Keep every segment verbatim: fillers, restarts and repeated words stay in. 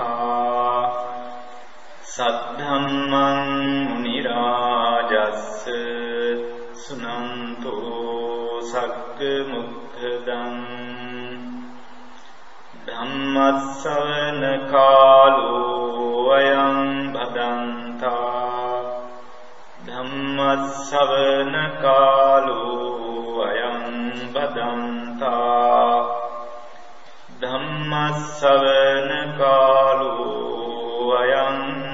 සද්ධම්මං මුනි රාජස්ස සුනන්තෝ සග්ග මුක්ඛදං ධම්මස්සවන කාලෝ අයං භදන්තා ධම්මස්සවන කාලෝ අයං භදන්තා ධම්මස්සවන කාලෝ අයං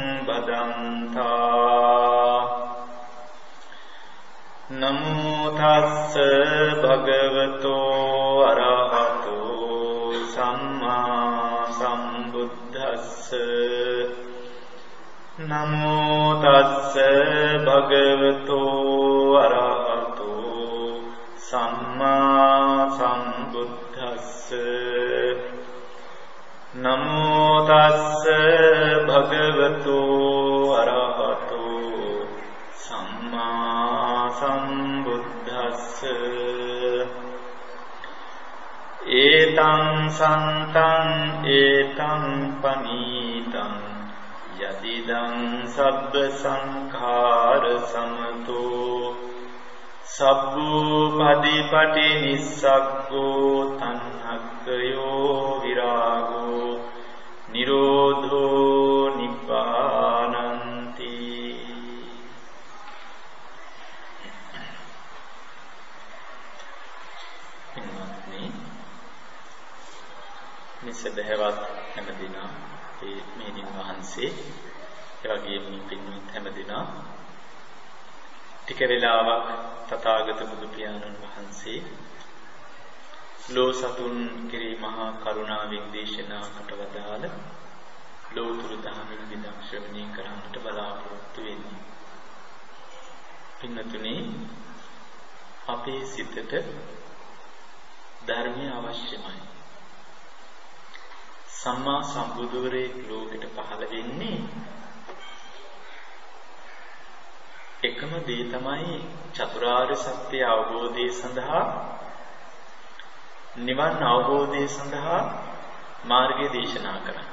භදන්තා නමෝ තස්ස භගවතෝ අරහතෝ සම්මා සම්බුද්දස්ස නමෝ තස්ස භගවතෝ අරහතෝ සම්මා සම්බුද්දස්ස නමෝ තස්ස භගවතෝ අරහතෝ සම්මා සම්බුද්දස්ස ඒතං සන්තං ඒතං පනීතං යදිදං සබ්බ සංඛාර සමතෝ සබ්බෝ පදීපටි නිස්සග්ගෝ තණ්හක්ඛයෝ විරාගෝ නිරෝධෝ නිබ්බානන්ති. නිසදහවත් හැමදිනා ඒ මෙහිණින් වහන්සේ එවැගේම පින්වත් හැමදිනා ටික වේලාවක් තථාගත බුදු පියාණන් වහන්සේ ලෝ සතුන් කෙරෙහි මහා කරුණාවෙන් දේශනා කොට වදාළ ලෝතුරු ධර්මයෙන් විදක් ශ්‍රවණය කරන්නට බලාපොරොත්තු වෙන්නේ. පින්වතුනි, අපේ සිතට ධර්මය අවශ්‍යමයි. සම්මා සම්බුදුරේ ලෝකෙට පහළ වෙන්නේ එකම දේ තමයි චතුරාර්ය සත්‍ය අවබෝධය සඳහා නිවන් අවබෝධය සඳහා මාර්ගය දේශනා කරන්නේ.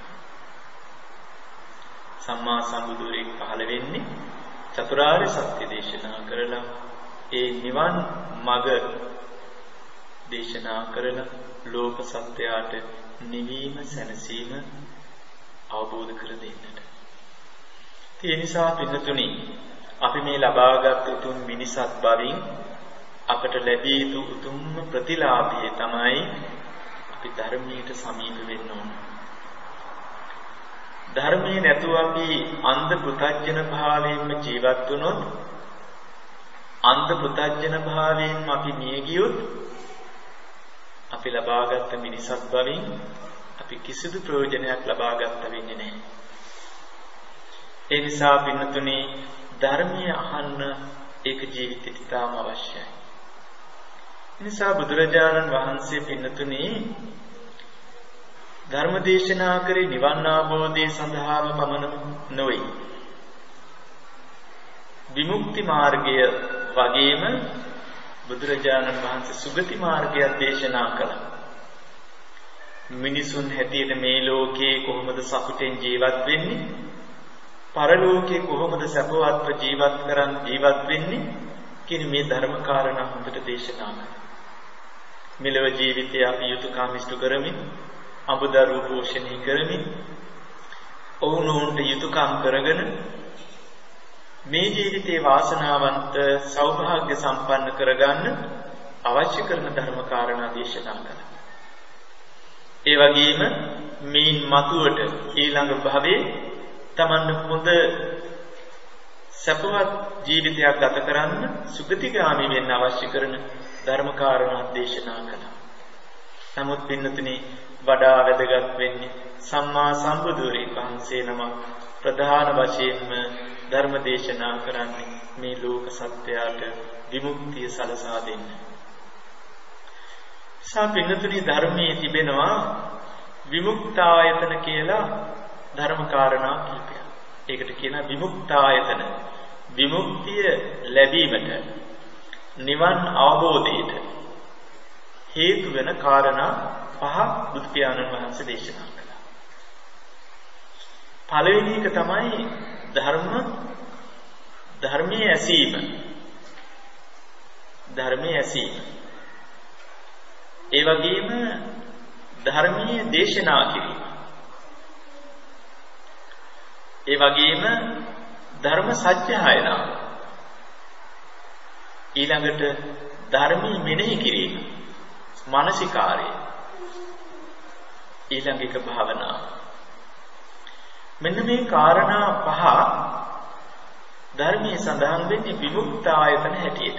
සම්මා සම්බුදුරේ පහළ වෙන්නේ චතුරාර්ය සත්‍ය දේශනා කරලා ඒ නිවන් මඟ දේශනා කරලා ලෝක සත්‍යයට නිවීම සැනසීම අවබෝධ කර දෙන්නට. ඒ නිසා පින්තුනි, අපි මේ ලබාගත් උතුම් මිනිසත් බවින් අපට ලැබිය යුතු උතුම්ම ප්‍රතිලාභය තමයි අපි ධර්මයට සමීප වෙන්න ඕන. ධර්මයේ නැතුව අපි අන්ධ පුතඥ භාවයෙන්ම ජීවත් වුණොත්, අන්ධ පුතඥ භාවයෙන් අපි මිය ගියොත්, අපි ලබාගත් මිනිසත් බවින් අපි කිසිදු ප්‍රයෝජනයක් ලබාගත්ත වෙන්නේ නැහැ. ඒ නිසා පින්තුනි, ධර්මය අහන්න ඒක ජීවිතයට ඉතාම අවශ්‍යයි. නිසා බුදුරජාණන් වහන්සේ පින්තුනි ධර්ම දේශනා කරේ නිවන් අවබෝධය සඳහාම පමණ නොවේ. විමුක්ති මාර්ගය වගේම බුදුරජාණන් වහන්සේ සුගති මාර්ගය දේශනා කළා. මිනිසුන් හැටියට මේ ලෝකේ කොහොමද සතුටෙන් ජීවත් වෙන්නේ? පරලෝකේ කොහොමද සැපවත්ව ජීවත් කරන් ජීවත් වෙන්නේ? කියන මේ ධර්ම කාරණා හොඳට දේශනා කළා. මෙලොව ජීවිතය අපි යුතුයකම් ඉෂ්ට කරමින්, අබුදරු පෝෂණය කරමින්, ඔවුනොන්ට යුතුයකම් කරගෙන මේ ජීවිතේ වාසනාවන්ත සෞභාග්‍ය සම්පන්න කරගන්න අවශ්‍ය කරන ධර්ම කාරණා දේශනා කළා. ඒ වගේම මේ මතුවට ඊළඟ භවයේ තමන්න හොඳ සපවත් ජීවිතයක් ගත කරන්න සුගතිගාමී වෙන්න අවශ්‍ය කරන ධර්ම කාරණා දේශනා කළා. නමුත් පින්නතුනි, වඩා වැදගත් වෙන්නේ සම්මා සම්බුදුරේ වහන්සේ නම ප්‍රධාන වශයෙන්ම ධර්ම දේශනා කරන්නේ මේ ලෝක සත්‍යයට විමුක්තිය සලසා දෙන්න. සාපින්නතුනි, ධර්මයේ තිබෙනවා විමුක්තායතන කියලා ධර්ම කාරණා කිහිපයක්. ඒකට කියනවා විමුක්තායතන. විමුක්තිය ලැබීමට, නිවන් අවබෝධයට හේතු වෙන කාරණා පහ බුදු පියාණන් වහන්සේ දේශනා කළා. පළවෙනි එක තමයි ධර්ම ධර්මයේ ඇසීම. ධර්මයේ ඇසීම. ඒ වගේම ධර්මයේ දේශනා කිරීම. ඒ වගේම ධර්ම සත්‍යයනාව. ඊළඟට ධර්මී මෙනෙහි කිරීම. මානසිකාරය. ඊළඟ එක භාවනාව. මෙන්න මේ කාරණා පහ ධර්මයේ සඳහන් වෙන්නේ විමුක්ත ආයතන හැටියට.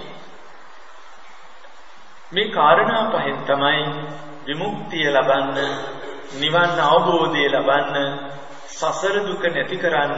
මේ කාරණා පහෙන් තමයි විමුක්තිය ලබන්න, නිවන් අවබෝධය ලබන්න, සසර දුක නැති කරන්න,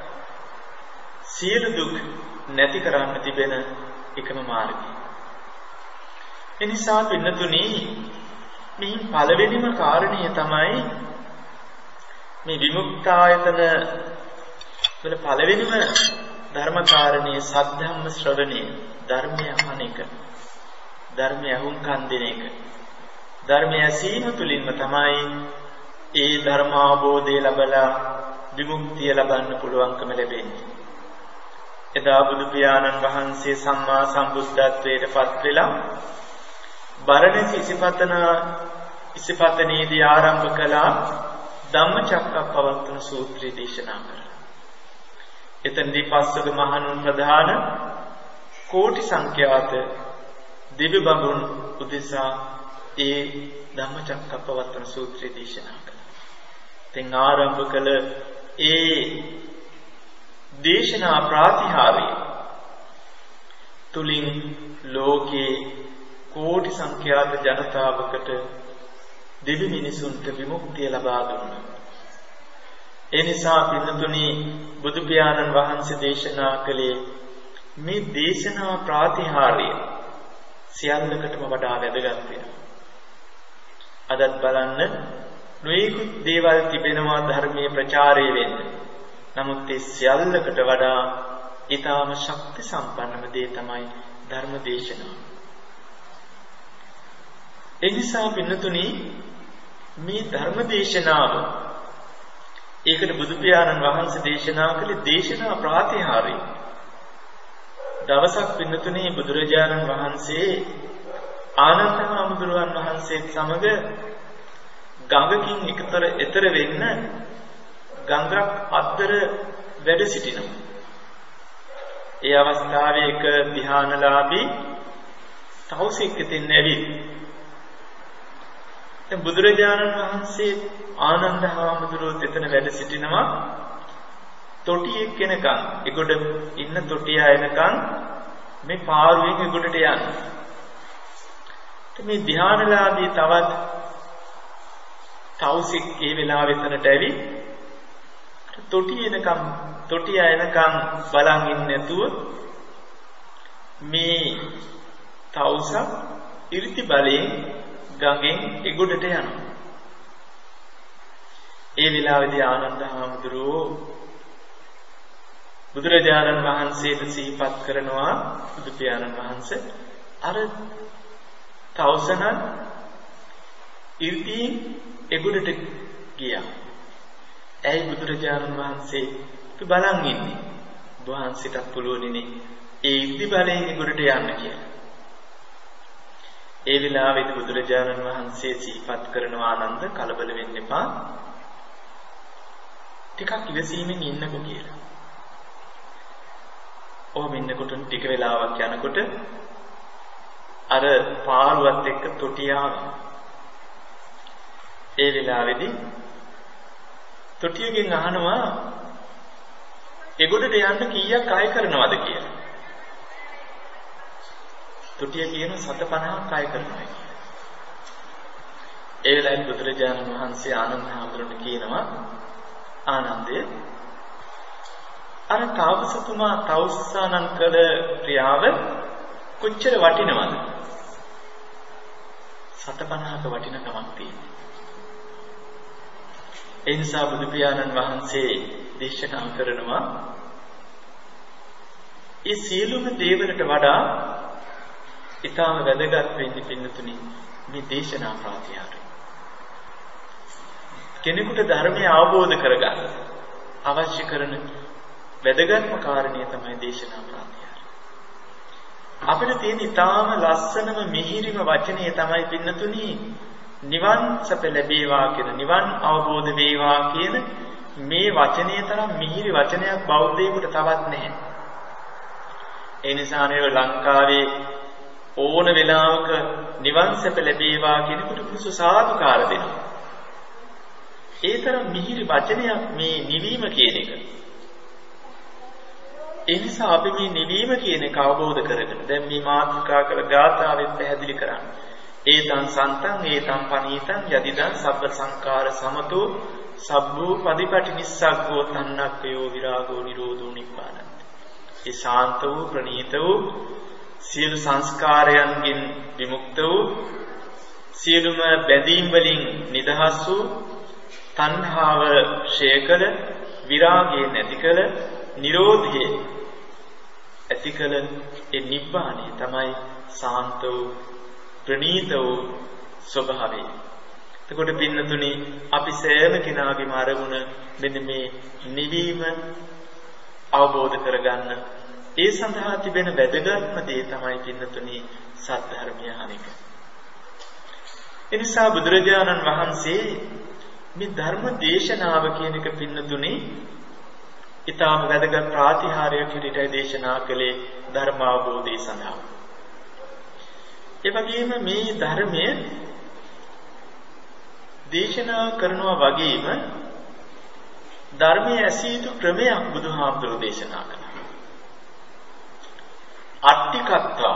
සියලු දුක් නැති කරන්න තිබෙන එකම මාර්ගය. එනිසා පින්නතුනි මේ පළවෙනිම කාරණය තමයි මේ විමුක්ත ආයතන වල පළවෙනිම ධර්ම කාරණේ සද්ධම්ම ශ්‍රවණය, ධර්මය අහන එක, ධර්මය අහුම්කන් දෙන එක. ධර්මය ඇසීම තුළින්ම තමයි ඒ ධර්ම අවබෝධය ලැබලා විමුක්තිය ලබන්න පුළුවන්කම ලැබෙන්නේ. එදා බුදු පියාණන් වහන්සේ සම්මා සම්බුද්ධත්වයට පත් වෙලා බරණැසි ඉසිපතන ඉසිපතනේදී ආරම්භ කළා ධම්මචක්කප්පවත්තන සූත්‍රය දේශනා කරා. එතනදී පස්වග මහණුන් ප්‍රධාන කෝටි සංඛ්‍යාත දිව්‍ය බඹුන් උදෙසා ඒ ධම්මචක්කප්පවත්තන සූත්‍රය දේශනා කළා. දැන් ආරම්භ කළ ඒ දේශනා ප්‍රාතිහාර්ය තුලින් ලෝකේ කෝටි සංඛ්‍යාත ජනතාවකට දිව්‍ය මිනිසුන්ට විමුක්තිය ලබා දුන්නා. ඒ නිසා පින්නතුනි බුදු පියාණන් වහන්සේ දේශනා කළේ මේ දේශනා ප්‍රාතිහාර්ය සියල්ලකටම වඩා වැදගත් වෙනවා. අදත් බලන්න නොයෙකුත් දේවල් තිබෙනවා ධර්මයේ ප්‍රචාරය වෙන්න. නමුත් ඒ සියල්ලකට වඩා ඊටාම ශක්ති සම්පන්නම දේ තමයි ධර්ම දේශනාව. ඒ නිසා පින්නතුනි මේ ධර්ම දේශනාව ඒකට බුදු පියාණන් වහන්සේ දේශනා කළේ දේශනා ප්‍රාතිහාර්ය. දවසක් පින්නතුනි බුදුරජාණන් වහන්සේ ආනන්ද හාමුදුරුවන් වහන්සේත් සමග ගඟකින් එකතර එතර වෙන්න ගංගක් අද්දර වැඩ සිටිනවා. ඒ අවස්ථාවේ එක ධ්‍යානලාභී තවුසෙක් ඉතින් ඇවිත් දැන් බුදුරජාණන් වහන්සේ ආනන්ද හාමුදුරුවෝ එතන වැඩ සිටිනවා. තොටියෙක් කෙනකන් ඒගොඩ ඉන්න තොටිය එනකන් මේ පාරුවෙන් ඒගොඩට යන්න. මේ ධ්‍යානලාභී තවත් තවුසෙක් ඒ වෙලාවෙ එතනට ඇවිත් තොටිය එනකම් තොටිය එනකම් බලන් ඉන්නේ නැතුව මේ තවුස ඉරිති බලයෙන් ගඟෙන් එගොඩට යනවා. ඒ වෙලාවේදී ආනන්ද හාමුදුරුවෝ බුදුරජාණන් වහන්සේට සිහිපත් කරනවා බුදු පියාණන් වහන්සේ අර තවුසන ඉරිති එගොඩට ගියා. ඇයි බුදුරජාණන් වහන්සේ අපි බලන් ඉන්නේ? වහන්සේටත් පුළුවන්නේ ඒ ඉර්ධි බලයෙන් එගොඩට යන්න කියලා. ඒ වෙලාවේදී බුදුරජාණන් වහන්සේ සිහිපත් කරනවා ආනන්ද කලබල වෙන්න එපා. ටිකක් ඉවසීමෙන් ඉන්නකෝ කියලා. ඔහොම ඉන්නකොට ටික වෙලාවක් යනකොට අර පාරුවත් එක්ක තොටිය ආවා. ඒ වෙලාවේදී තොටියකින් අහනවා එගොඩට යන්න කීයක් ආය කරනවද කියලා. තොටිය කියන සත පනහක් ආය කරනවා කියලා. ඒ වෙලාවේ බුදුරජාණන් වහන්සේ ආනන්ද හාමුදුරන්ට කියනවා ආනන්දේ අර තාපසතුමා තවුස්සානන් කළ ක්‍රියාව කොච්චර වටිනවද? සත පනහක වටිනකමක් තියෙනවා. ඒ නිසා බුදු පියාණන් වහන්සේ දේශනා කරනවා ඒ සියලුම දේවලට වඩා ඊටාම වැදගත් වෙන්නේ පින්නතුනි මේ දේශනා ප්‍රාතිහාර්ය. කෙනෙකුට ධර්මය අවබෝධ කරගන්න අවශ්‍ය කරන වැදගත්ම කාරණය තමයි දේශනා ප්‍රාතිහාර්ය. අපිට තියෙන ඊටාම ලස්සනම මිහිරිම වචනය තමයි පින්නතුනි නිවන් සැප ලැබේවා කියන නිවන් අවබෝධ වේවා කියන මේ වචනය තරම් මිහිරි වචනයක් බෞද්ධයෙකුට තවත් නැහැ. ඒ නිසා නේ ලංකාවේ ඕන වෙලාවක නිවන් සැප ලැබේවා කියනකොට පුසු සාදුකාර දෙනවා. ඒ තරම් මිහිරි වචනයක් මේ නිවීම කියන එක. ඒ නිසා අපි මේ නිවීම කියන එක අවබෝධ කරගෙන දැන් මේ මාතෘකා කළ ගාථාවෙන් පැහැදිලි කරන්නේ. ඒතං සන්තං ඒතං පනීතං යදිදං සබ්බ සංඛාර සමතෝ සබ්බෝ පදිපටි නිස්සග්ගෝ තන්නක්කයෝ විරාගෝ නිරෝධෝ නිබ්බානං. ඒ ශාන්ත වූ ප්‍රණීත වූ සියලු සංස්කාරයන්ගෙන් විමුක්ත වූ සියලුම බැඳීම් වලින් නිදහස් වූ තණ්හාව ක්ෂය කළ විරාගය නැති කළ නිරෝධය ඇති කළ ඒ නිබ්බානය තමයි ශාන්ත වූ ප්‍රණීත වූ ස්වභාවය. එතකොට පින්නතුනි අපි සෑම කෙනාගේම අරමුණ මෙන්න මේ නිවීම අවබෝධ කරගන්න. ඒ සඳහා තිබෙන වැදගත්ම දේ තමයි පින්නතුනි සත්‍ය අනික. එනිසා බුදුරජාණන් වහන්සේ මේ ධර්ම දේශනාව කියන එක පින්නතුනි ඊටාම වැදගත් ප්‍රාතිහාර්යයක් විදිහට දේශනා කළේ ධර්ම අවබෝධය සඳහා. ඒ වගේම මේ ධර්මය දේශනා කරනවා වගේම ධර්මයේ ඇසිය යුතු ක්‍රමයක් බුදුහාමුදුරුවෝ දේශනා කළා. අට්ටිකත්වා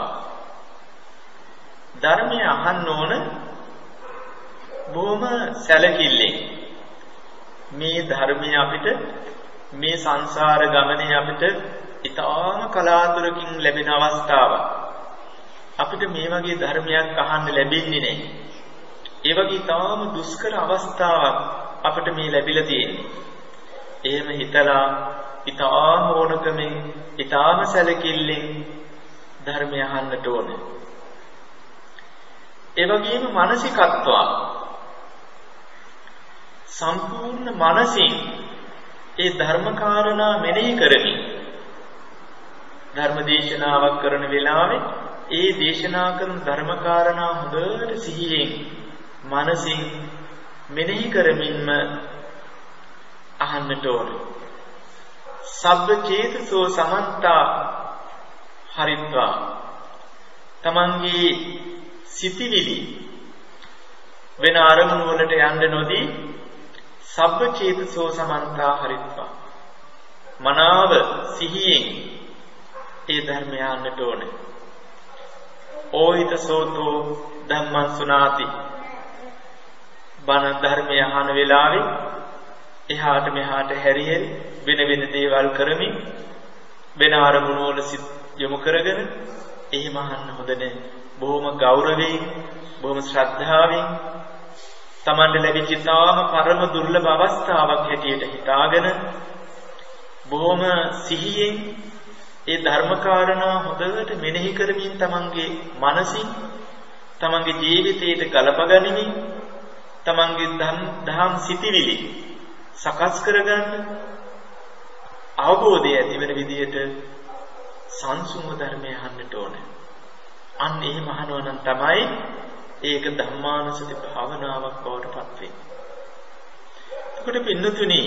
ධර්මය අහන්න ඕන බොහොම සැලකිල්ලෙන්. මේ ධර්මය අපිට මේ සංසාර ගමනේ අපිට ඊටාම කලාතුරකින් ලැබෙන අවස්ථාවක්. අපිට මේ වගේ ධර්මයක් අහන්න ලැබෙන්නේ නැහැ. ඒ වගේ ඊටාම දුෂ්කර අවස්ථාවක් අපිට මේ ලැබිලා තියෙන්නේ. එහෙම හිතලා ඊටාම ඕනකමෙන් ඊටාම සැලකිල්ලෙන් ධර්මය අහන්නට ඕන. ඒ වගේම මානසිකත්වය සම්පූර්ණ මනසින් ඒ ධර්මකාරණා මෙනෙහි කරමින් ධර්ම දේශනාවක් කරන වෙලාවේ ඒ දේශනා කරන ධර්මකාරණා හොඳට සිහියෙන් මනසින් මෙනෙහි කරමින්ම අහන්නට ඕන. සබ්බ චේතසෝ සමන්තා හරිත්වා තමන්ගේ සිතිවිලි වෙන අරමුණු වලට යන්න නොදී සබ්බ චේතසෝ සමන්තා හරිත්වා මනාව සිහියෙන් ඒ ධර්මය අහන්නට ඕන. ඕහිත සෝතෝ ධම්මං සුනාති බණ ධර්මය අහන වෙලාවේ එහාට මෙහාට හැරි හැරි වෙන වෙන දේවල් කරමින් වෙන අරමුණු වල සිත් යොමු කරගෙන එහෙම අහන්න හොඳ නැහැ. බොහොම ගෞරවයෙන් බොහොම ශ්‍රද්ධාවෙන් තමන්ට ලැබිච්ච තාම පරම දුර්ලභ අවස්ථාවක් හැටියට හිතාගෙන බොහොම සිහියෙන් ඒ ධර්මකාරණා හොඳට මෙනෙහි කරමින් තමන්ගේ මනසින් තමන්ගේ ජීවිතයට ගලපගනිමින් තමන්ගේ දහම් සිතිවිලි සකස් කරගන්න අවබෝධය ඇති වෙන විදිහට සංසුම ධර්මය අහන්නට ඕනේ. අන්න එහෙම අහනවා නම් තමයි ඒක ධම්මානුසති භාවනාවක් බවට පත් වෙන්නේ. එතකොට පින්නතුනි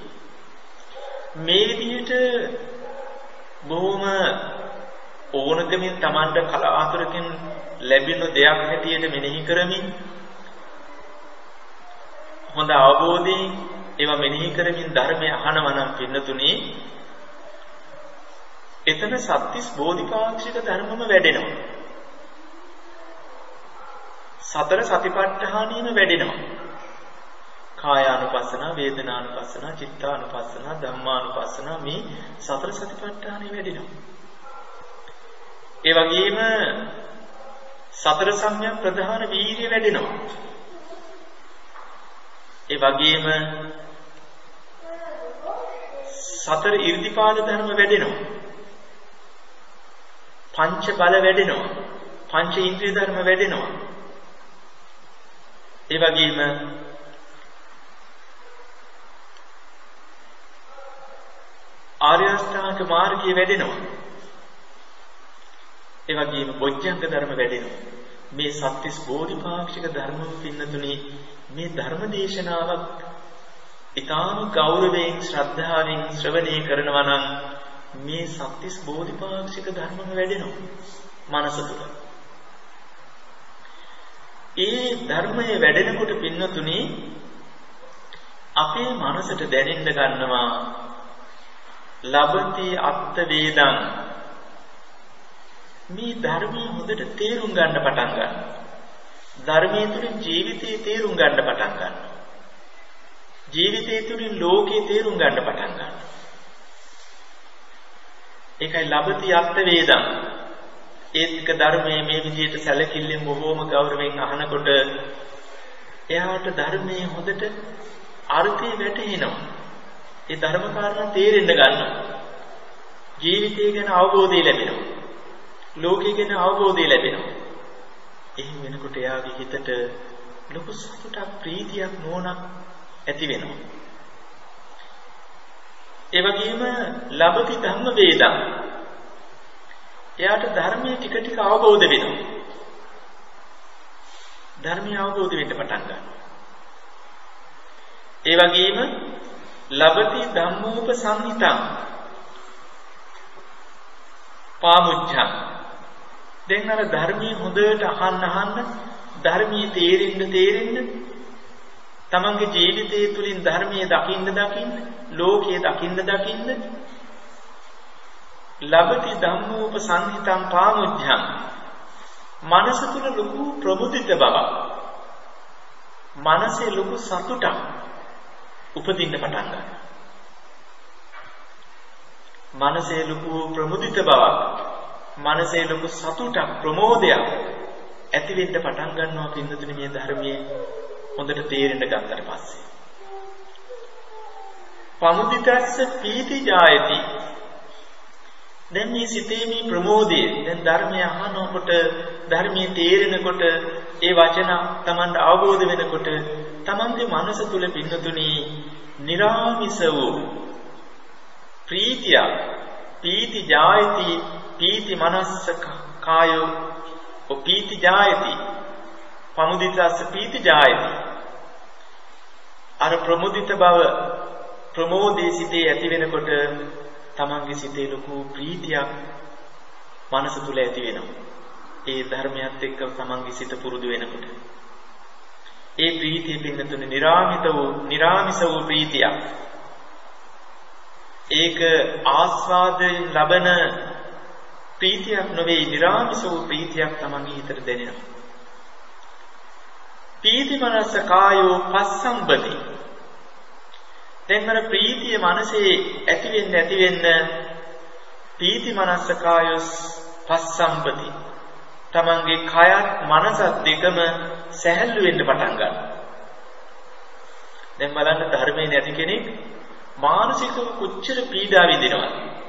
මේ විදිහට බොහොම ඕනකමින් Tamanට කලාතුරකින් ලැබෙන දෙයක් හැටියට මෙනෙහි කරමින් හොඳ අවබෝධයෙන් ඒවා මෙනෙහි කරමින් ධර්මය අහනවා නම් පින්නතුනි එතන සත්‍තිස් බෝධිපාක්ෂික ධර්මම වැඩෙනවා. සතර සතිපට්ඨානියම වැඩෙනවා. කායානුපස්සන, වේදනානුපස්සන, චිත්තානුපස්සන, ධම්මානුපස්සන මේ සතර සතිපට්ඨානෙ වැඩෙනවා. ඒ වගේම සතර සම්‍යක් ප්‍රධාන වීර්ය වැඩෙනවා. ඒ වගේම සතර ඉර්ධිපාද ධර්ම වැඩෙනවා. පංච බල වැඩෙනවා. පංච ඉන්ද්‍රිය ධර්ම වැඩෙනවා. ඒ වගේම ආර්ය අෂ්ටාංග මාර්ගය වැඩෙනවා. ඒ වගේම බොජ්ජංග ධර්ම වැඩෙනවා. මේ සත්‍තිස් බෝධිපාක්ෂික ධර්ම පින්නතුනි මේ ධර්ම දේශනාවක් ඊටාම ගෞරවයෙන් ශ්‍රද්ධාවෙන් ශ්‍රවණය කරනවා නම් මේ සත්‍තිස් බෝධිපාක්ෂික ධර්මම වැඩෙනවා මනස තුළ. ඒ ධර්මයේ වැඩෙනකොට පින්නතුනි අපේ මනසට දැනෙන්න ගන්නවා ලබති අත්ථ වේදං. මේ ධර්මයේ හොඳට තේරුම් ගන්න පටන් ගන්නවා. ධර්මයේ තුලින් ජීවිතේ තේරුම් ගන්න පටන් ගන්නවා. ජීවිතේ තුලින් ලෝකේ තේරුම් ගන්න පටන් ගන්නවා. ඒකයි ලබති අත්ථ වේදං. ඒත්ක ධර්මයේ මේ විදිහට සැලකිල්ලෙන් බොහෝම ගෞරවයෙන් අහනකොට එයාට ධර්මයේ හොඳට අර්ථය වැටහෙනවා. ඒ ධර්ම කාරණා තේරෙන්න ගන්නවා. ජීවිතය ගැන අවබෝධය ලැබෙනවා. ලෝකය ගැන අවබෝධය ලැබෙනවා. එහෙම වෙනකොට එයාගේ හිතට ලොකු සතුටක්, ප්‍රීතියක්, නුවණක් ඇති වෙනවා. ඒ වගේම ලබති ධම්ම වේදං. එයාට ධර්මයේ ටික ටික අවබෝධ වෙනවා. ධර්මයේ අවබෝධ වෙන්න පටන් ගන්නවා. ඒ වගේම ලබති ධම්මෝප සංහිතං පාමුච්ඡං. දැන් අර ධර්මයේ හොඳට අහන්න අහන්න ධර්මයේ තේරෙන්න තේරෙන්න තමන්ගේ ජීවිතය තුළින් ධර්මයේ දකින්න දකින්න ලෝකයේ දකින්න දකින්න ලබති ධම්මෝප සංහිතං පාමුච්ඡං. මනස තුළ ලොකු ප්‍රමුදිත බවක්, මනසේ ලොකු සතුටක් උපදින්න පටන් ගන්නවා. මනසේ ලොකු ප්‍රමුදිත බවක්, මනසේ ලොකු සතුටක්, ප්‍රමෝදයක් ඇති වෙන්න පටන් ගන්නවා පින්නතුනි මේ ධර්මයේ හොඳට තේරෙන්න ගත්තට පස්සේ. පමුදිතස්ස පීති ජායති. දැන් මේ සිතේ මේ ප්‍රමෝදය, දැන් ධර්මය අහනකොට, ධර්මයේ තේරෙනකොට, ඒ වචන Tamanට අවබෝධ වෙනකොට Tamanගේ මනස තුල පින්නතුනි නිරාමිස වූ ප්‍රීතිය, පීති ජායති, පීති මනස්ස කායෝ ඔ පීති ජායති, පමුදිතස්ස පීති ජායති. අර ප්‍රමුදිත බව, ප්‍රමෝදයේ සිටේ ඇති වෙනකොට තමන්ගේ සිතේ ලොකු ප්‍රීතියක් මනස තුල ඇති වෙනවා. ඒ ධර්මයත් එක්ක තමන්ගේ සිත පුරුදු වෙනකොට ඒ ප්‍රීතිය පින්නතුනේ නිරාමිත වූ, නිරාමිස වූ ප්‍රීතියක්. ඒක ආස්වාදයෙන් ලබන ප්‍රීතියක් නොවේ, නිරාමිස වූ ප්‍රීතියක් තමන්ගේ හිතට දැනෙනවා. පීති මනස කායෝ පස්සම්බති. දැන් අර ප්‍රීතිය මනසේ ඇති වෙන්න ඇති වෙන්න පීති මනස කායොස් පස්සම්බති. තමන්ගේ කයත් මනසත් දෙකම සැහැල්ලු වෙන්න පටන් ගන්නවා. දැන් බලන්න ධර්මයේ නැති කෙනෙක් මානසිකව කොච්චර පීඩා විඳිනවද?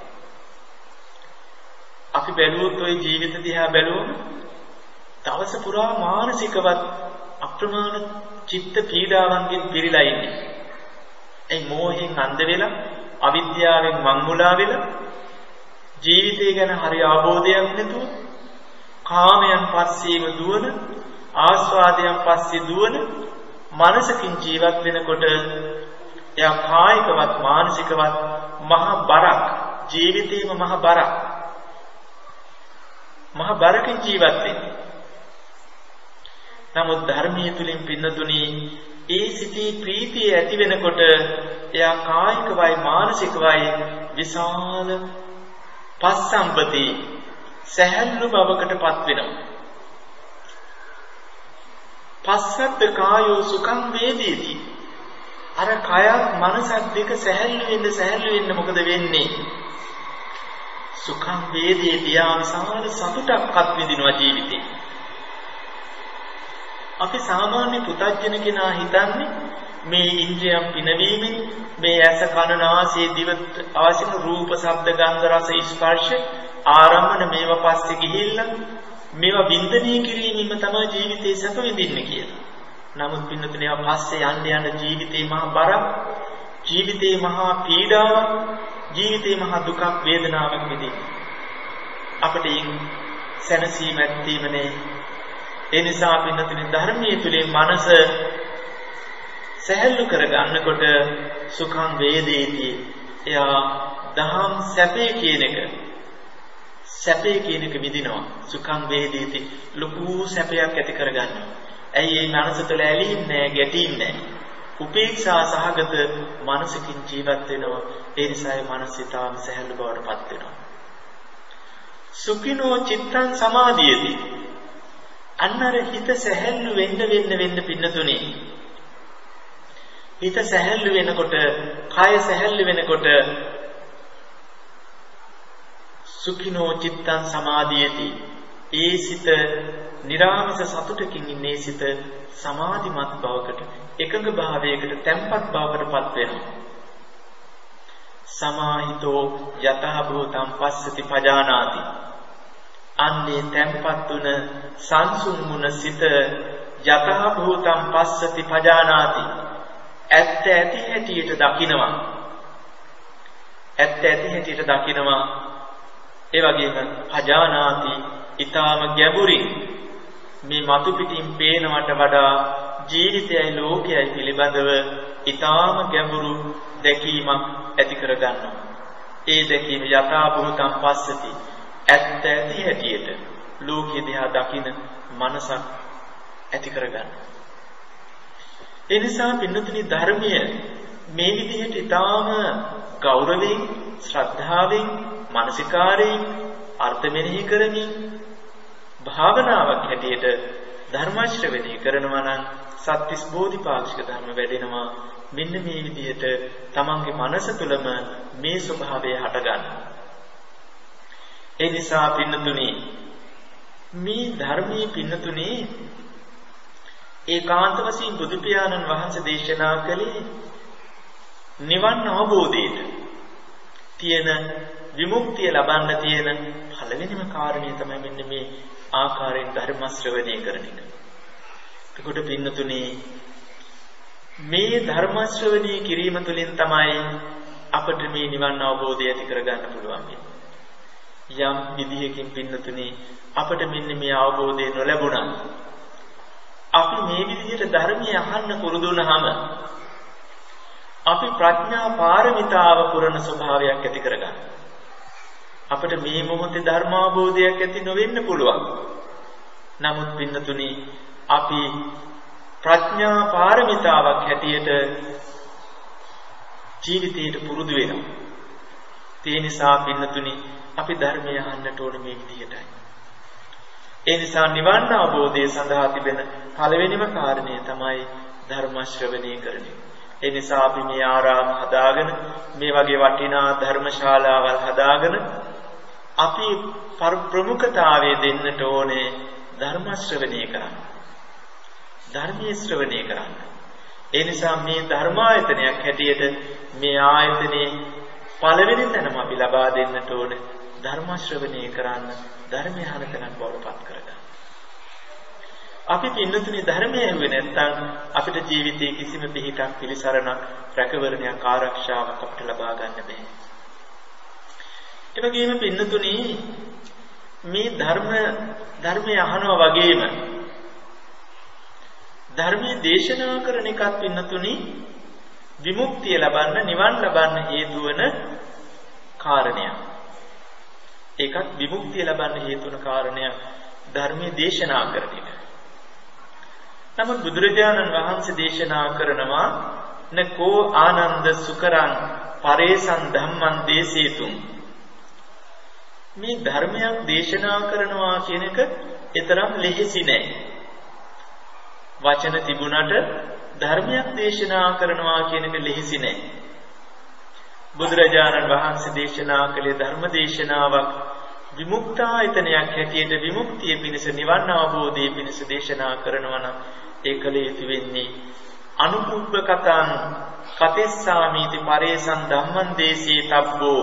අපි බැලුවොත් ওই ජීවිත දිහා බැලුවොත් දවස පුරා මානසිකවත් අප්‍රමාණ චිත්ත පීඩාවන්ගෙන් පිරීලා ඉන්නේ. ඒ මෝහයෙන් අන්ධ වෙලා, අවිද්‍යාවෙන් මංගුලා වෙලා, ජීවිතය ගැන හරි අවබෝධයක් නැතුව, කාමයන් පස්සේම දුවන, ආස්වාදයන් පස්සේ දුවන මනසකින් ජීවත් වෙනකොට එයා කායිකවත් මානසිකවත් මහ බරක්, ජීවිතේම මහ බරක්, මහ බරකින් ජීවත් වෙන්නේ. නමුත් ධර්මයේ තුලින් පින්නතුණි ඒ සිටී ප්‍රීතිය ඇති වෙනකොට එයා කායිකවයි මානසිකවයි විශාල පස්සම්පති සැහැල්ලු බවකටපත් වෙනවා. පස්සද්ද කායෝ සුඛං වේදේති. අර කයත් මනසත් දෙක සැහැල්ලු වෙන්න සැහැල්ලු වෙන්න මොකද වෙන්නේ? සුඛං වේදේති. යා විශාල සතුටක් අත්විඳිනවා ජීවිතේ. අපි සාමාන්‍ය පුතග්ජන කෙනා හිතන්නේ මේ ඉන්ද්‍රියම් පිනවීමෙන් මේ ඇස කන නාසය දිව ආසින රූප ශබ්ද ගන්ධ රස ස්පර්ශ ආරම්මන මේවා පස්සේ ගිහිල්ලා මේවා වින්දනය කිරීමෙන් තමයි ජීවිතේ සැප විඳින්නේ කියලා. නමුත් පින්නතුනේ පස්සේ යන්න යන ජීවිතේ මහා බරක්, ජීවිතේ මහා පීඩාවක්, ජීවිතේ මහා දුකක් වේදනාවක් විඳින්න. අපිට සැනසීම ඇතිවීමනේ. ඒ නිසා පින්නතුනි ධර්මයේ තුලින් මනස සැහැල්ලු කරගන්නකොට සුඛං වේදේති. එයා දහම් සැපේ කියන එක සැපේ කියන එක විඳිනවා. සුඛං වේදේති. ලොකු සැපයක් ඇති කරගන්නවා. ඇයි මේ මනස තුළ ඇලීම් නැහැ, ගැටීම් නැහැ. උපේක්ෂා සහගත මනසකින් ජීවත් වෙනවා. ඒ නිසා ඒ මනස ඊටාම සැහැල්ලු බවට පත් වෙනවා. සුඛිනෝ චිත්තං සමාධියති. අන්නර හිත සැහැල්ලු වෙන්න වෙන්න වෙන්න පින්නතුනේ. හිත සැහැල්ලු වෙනකොට, කය සැහැල්ලු වෙනකොට සුඛිනෝ චිත්තං සමාධියති. ඒ සිත නිරාමස සතුටකින් ඉන්නේ සිත සමාධිමත් බවකට, එකඟ භාවයකට, තැම්පත් බවකට පත් වෙනවා. සමාහිතෝ යතහ භූතං පස්සති පජානාති. අන්නේ තැම්පත් වුණ සංසුන් වුණ සිත යතහ භූතං පස්සති පජානාති. ඇත්ත ඇති හැටියට දකිනවා. ඇත්ත ඇති හැටියට දකිනවා. ඒ වගේම පජානාති ඊටාම ගැඹුරින් මේ මතු පිටින් පේනවට වඩා ජීවිතයයි ලෝකයයි පිළිබඳව ඊටාම ගැඹුරු දැකීමක් ඇති කර ගන්නවා. ඒ දැකීම යථා භූතං පස්සති. ඇත්ත ඇති හැටියට ලෝකෙ දිහා දකින මනසක් ඇති කර ගන්නවා. ඒ නිසා පින්නතුනි ධර්මය මේ විදිහට ඊටාම ගෞරවයෙන්, ශ්‍රද්ධාවෙන්, මානසිකාරයෙන් අර්ථ මෙනෙහි කරමින් භාවනාවක් හැටියට ධර්ම ශ්‍රවණය කරනවා නම් සත්‍තිස් බෝධිපාක්ෂික ධර්ම වැඩෙනවා. මෙන්න මේ විදිහට තමන්ගේ මනස තුළම මේ ස්වභාවය හටගන්නවා. ඒ නිසා පින්නතුනි මේ ධර්මයේ පින්නතුනි ඒකාන්ත වශයෙන් බුදු පියාණන් වහන්සේ දේශනා කළේ නිවන් අවබෝධයට තියෙන විමුක්තිය ලබන්න තියෙන පළවෙනිම කාරණය තමයි මෙන්න මේ ආකාරයෙන් ධර්ම ශ්‍රවණය කරන එක. ඒකට පින්නතුනි මේ ධර්ම ශ්‍රවණය කිරීම තුළින් තමයි අපිට මේ නිවන් අවබෝධය ඇති කරගන්න පුළුවන්. යම් විදිහකින් පින්නතුනි අපිට මෙන්න මේ අවබෝධය නොලැබුණා. අපි මේ විදිහට ධර්මය අහන්න පුරුදු වුණාම අපි ප්‍රඥා පාරමිතාව පුරන ස්වභාවයක් ඇති කරගන්නවා. අපිට මේ මොහොතේ ධර්මාවබෝධයක් ඇති නොවෙන්න පුළුවන්. නමුත් පින්නතුනි අපි ප්‍රඥා පාරමිතාවක් හැටියට ජීවිතයට පුරුදු වෙනවා. ඒ නිසා පින්නතුනි අපි ධර්මය අහන්නට ඕන මේ විදිහටයි. ඒ නිසා නිවන් අවබෝධය සඳහා තිබෙන පළවෙනිම කාරණය තමයි ධර්ම ශ්‍රවණය කරන එක. ඒ නිසා අපි මේ ආරාම හදාගෙන මේ වගේ වටිනා ධර්මශාලාවල් හදාගෙන අපි ප්‍රමුඛතාවය දෙන්නට ඕනේ ධර්ම ශ්‍රවණය කරන්න. ධර්මයේ ශ්‍රවණය කරන්න. ඒ නිසා මේ ධර්මායතනයක් හැටියට මේ ආයතනයේ පළවෙනි තැනම අපි ලබා දෙන්නට ඕනේ ධර්ම ශ්‍රවණය කරන්න, ධර්මය අහන තැනක් බවට පත් කරගන්න. අපි පින්නතුනි ධර්මය ඇහුවේ නැත්නම් අපිට ජීවිතයේ කිසිම පිහිටක්, පිළිසරණක්, රැකවරණයක්, ආරක්ෂාවක් අපිට ලබා ගන්න බැහැ. ඒ වගේම පින්නතුනි මේ ධර්ම ධර්මය අහනවා වගේම ධර්මයේ දේශනා කරන එකත් පින්නතුනි විමුක්තිය ලබන්න, නිවන් ලබන්න හේතු වන කාරණයක්. ඒකත් විමුක්තිය ලබන්න හේතු වන කාරණයක් ධර්මයේ දේශනා කරන එක. නමුත් බුදුරජාණන් වහන්සේ දේශනා කරනවා නකෝ ආනන්ද සුකරං පරේසං ධම්මං දේසේතුම්. මේ ධර්මයක් දේශනා කරනවා කියන එක ඊතරම් ලෙහෙසි නෑ. වචන තිබුණට ධර්මයක් දේශනා කරනවා කියන එක ලෙහෙසි නෑ. බුදුරජාණන් වහන්සේ දේශනා කළේ ධර්ම දේශනාවක් විමුක්තායතනයක් හැටියට විමුක්තිය පිණිස, නිවන් අවබෝධය පිණිස දේශනා කරනවා නම් ඒ කල යුතු වෙන්නේ අනුපුබ්බ කතං කතෙස්සාමීති පරේසං ධම්මං දේශේ තබ්බෝ.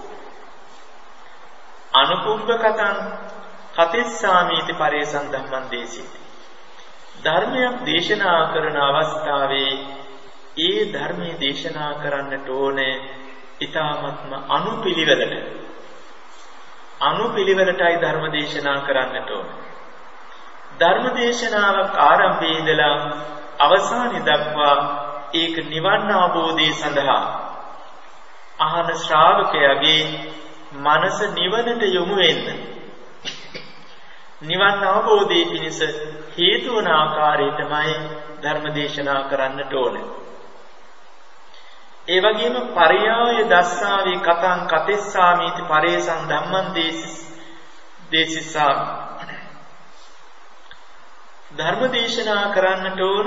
අනුපුබ්බ කතං කතෙස්සාමීති පරේසං ධම්මං දේශේ. ධර්මයක් දේශනා කරන අවස්ථාවේ ඒ ධර්මයේ දේශනා කරන්නට ඕනේ ඊ타ත්ම අනුපිළිවෙලට අනුපිළිවෙලටයි ධර්ම දේශනා කරන්නට ඕන. ධර්ම දේශනාවක් ආරම්භයේ ඉඳලා අවසානය දක්වා ඒක නිවන් අවබෝධය සඳහා අහන ශ්‍රාවකයාගේ මනස නිවනට යොමු වෙන්න නිවන් අවබෝධයේ පිණිස හේතු වන ආකාරයටමයි ධර්ම දේශනා කරන්නට ඕනේ. ඒ වගේම පරයාය දස්සාවේ කතං කතෙස්සාමීති පරේසං ධම්මං දේසිස් දේසිසා ධර්ම දේශනා කරන්නට ඕන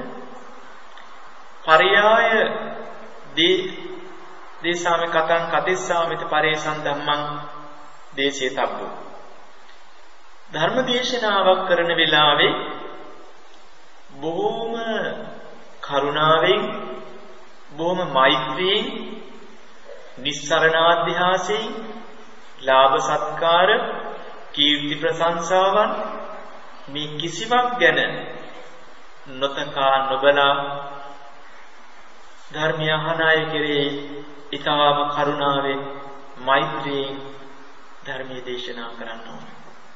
පරයාය දේ දේශාමේ කතං කතෙස්සාමීති පරේසං ධම්මං දේශේතබ්බෝ ධර්ම දේශනාවක් කරන වෙලාවේ බොහොම කරුණාවෙන් බොහොම මෛත්‍රියෙන් නිස්සරණාධ්‍යාසයෙන් ලාභ සත්කාර කීර්ති ප්‍රශංසාවන් මේ කිසිවක් ගැන නොතකා නොබලා ධර්මය අහන අය කෙරෙහි ඊටාම කරුණාවෙන් මෛත්‍රියෙන් ධර්මයේ දේශනා කරන්න ඕන.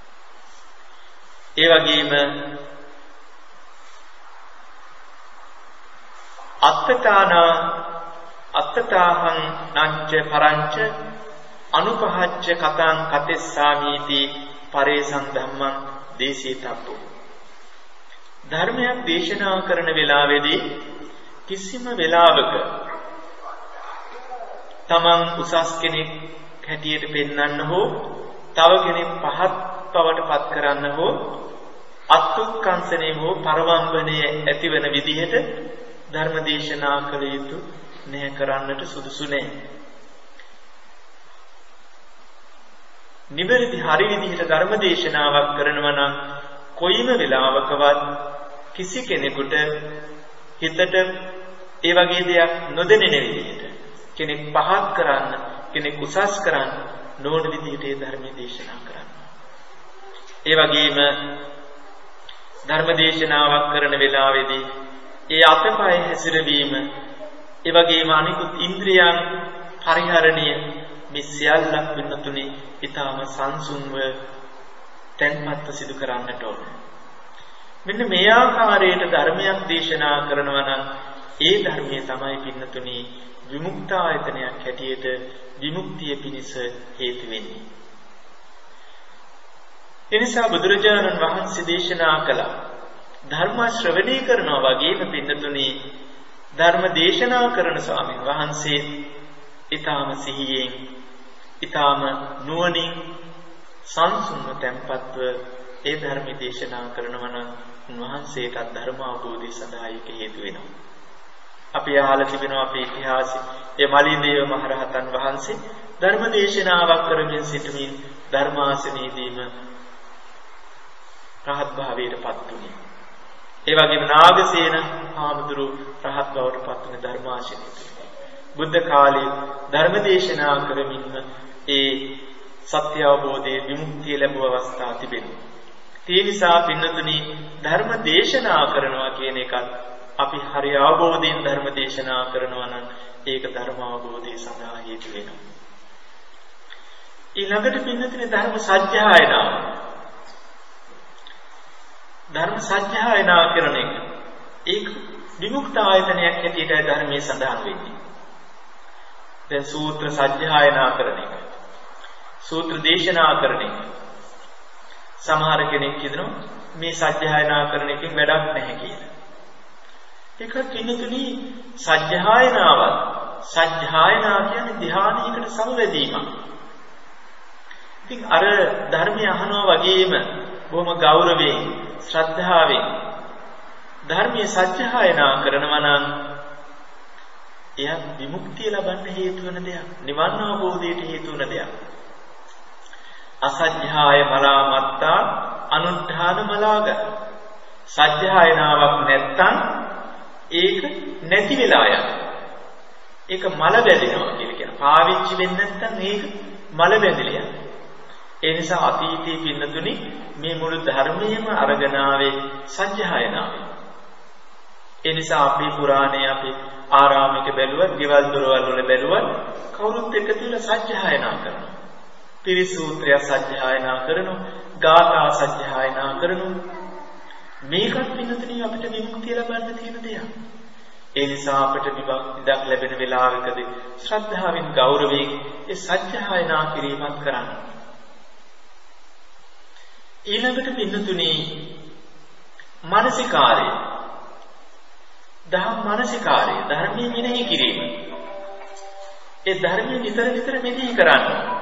ඒ වගේම අත්තතානා අත්තතාහං නංච පරංච අනුපහච්ච කතං කතෙස්සාමීති පරේසං ධම්මං දේශේතබ්බෝ ධර්මයක් දේශනා කරන වෙලාවේදී කිසිම වෙලාවක තමන් උසස් කෙනෙක් හැටියට පෙන්වන්න හෝ තව කෙනෙක් පහත් බවට පත් කරන්න හෝ අත්ුක්කංශනේ හෝ පරවම්බනේ ඇතිවන විදිහට ධර්ම දේශනා කළ යුතු නැහැ කරන්නට සුදුසු නැහැ. නිවැරදි හරි විදිහට ධර්ම දේශනාවක් කරනවා නම් කොයිම වෙලාවකවත් කිසි කෙනෙකුට හිතට ඒ වගේ දෙයක් නොදැනෙන විදිහට කෙනෙක් පහත් කරන්න කෙනෙක් උසස් කරන්න නොවන විදිහට ඒ ධර්ම දේශනා කරන්න. ඒ වගේම ධර්ම දේශනාවක් කරන වෙලාවේදී ඒ අතපය හැසිරවීම ඒ වගේම අනිකුත් ඉන්ද්‍රියන් පරිහරණය මේ සියල්ලක් වෙනතුනේ ඊටාම සංසුන්ව තැන්පත්ව සිදු කරන්නට ඕන. මෙන්න මේ ආකාරයට ධර්මයක් දේශනා කරනවා නම් ඒ ධර්මයේ තමයි පින්නතුනේ විමුක්තායතනයක් හැටියට විමුක්තිය පිණිස හේතු වෙන්නේ. එනිසා බුදුරජාණන් වහන්සේ දේශනා කළා ධර්ම ශ්‍රවණය කරනවා වගේම පින්නතුනේ ධර්ම දේශනා කරන ස්වාමීන් වහන්සේ ඊටාම සිහියෙන් ඊටාම නුවණින් සංසුන්ව tempatව ඒ ධර්ම දේශනා කරනවා නම් උන්වහන්සේට ධර්ම අවබෝධය සඳහා ඒක හේතු වෙනවා. අපි අහලා තිබෙනවා අපේ ඉතිහාසයේ ඒ මලින්දේව මහරහතන් වහන්සේ ධර්ම දේශනාවක් කරමින් සිටමින් ධර්මාසනයේදීම රහත් භාවයට පත් වුණේ. ඒ වගේම නාගසේන හාමුදුරු රහත් බවට පත් වුණ ධර්මාශිර්වාදය. බුද්ධ කාලයේ ධර්ම දේශනා කරමින්ම ඒ සත්‍ය අවබෝධයේ විමුක්තිය ලැබුව අවස්ථා තිබෙනවා. ඒ නිසා පින්නතුනි ධර්ම දේශනා කරනවා කියන එකත් අපි හරි අවබෝධයෙන් ධර්ම දේශනා කරනවා නම් ඒක ධර්ම අවබෝධය සඳහා හේතු වෙනවා. ඊළඟට පින්නතුනි ධර්ම සත්‍යයනාව ධර්ම සත්‍යයනා කරන එක ඒක විමුක්ත ආයතනයක් හැටියට ධර්මයේ සඳහන් වෙන්නේ. දැන් සූත්‍ර සත්‍යයනා කරන එක සූත්‍ර දේශනා කරන එක සමහර කෙනෙක් කියනවා මේ සත්‍යයනා කරන එකෙන් වැඩක් නැහැ කියලා. ඒක කිනුතුනි සත්‍යයනාවත් සත්‍යයනා කියන්නේ ධ්‍යානයකට සමවැදීමක්. ඉතින් අර ධර්මය අහනවා වගේම බොහොම ගෞරවයෙන් ශ්‍රද්ධාවෙන් ධර්මයේ සත්‍යයනා කරනවා නම් එයා විමුක්තිය ලබන්න හේතු වෙන දෙයක්, නිවන් අවබෝධයට හේතු වෙන දෙයක්. අසත්‍යය මලාමත්තා අනුද්ධාන මලාග සත්‍යයනාවක් නැත්තම් ඒක නැති වෙලා යනවා. ඒක මල බැඳෙනවා කියලා කියනවා. පාවිච්චි වෙන්නේ නැත්තම් ඒක මල බැඳිලා යනවා. ඒ නිසා අතීතයේ පින්නතුනි මේ මුළු ධර්මයේම අරගෙන ආවේ සත්‍යයනාවේ. ඒ නිසා අපේ පුරාණයේ අපි ආරාමික බැලුවත්, ගෙවල් දොරවල් වල බැලුවත් කවුරුත් එකතු වෙලා සජ්ජායනා කරනවා. පිරිසූත්‍රය සජ්ජායනා කරනවා, ගාථා සජ්ජායනා කරනවා. මේකත් පින්නතුණී අපිට විමුක්තිය ලබන්න තියෙන දෙයක්. ඒ නිසා අපිට විමුක්තියක් ලැබෙන වෙලාවකදී ශ්‍රද්ධාවෙන් ගෞරවයෙන් ඒ සජ්ජායනා කිරීමත් කරන්න. ඊළඟට පින්නතුණී මානසිකාරය, දහම් මානසිකාරය, ධර්මයේ මෙනෙහි කිරීම. ඒ ධර්මයේ නිතර නිතර මෙනෙහි කරන්න.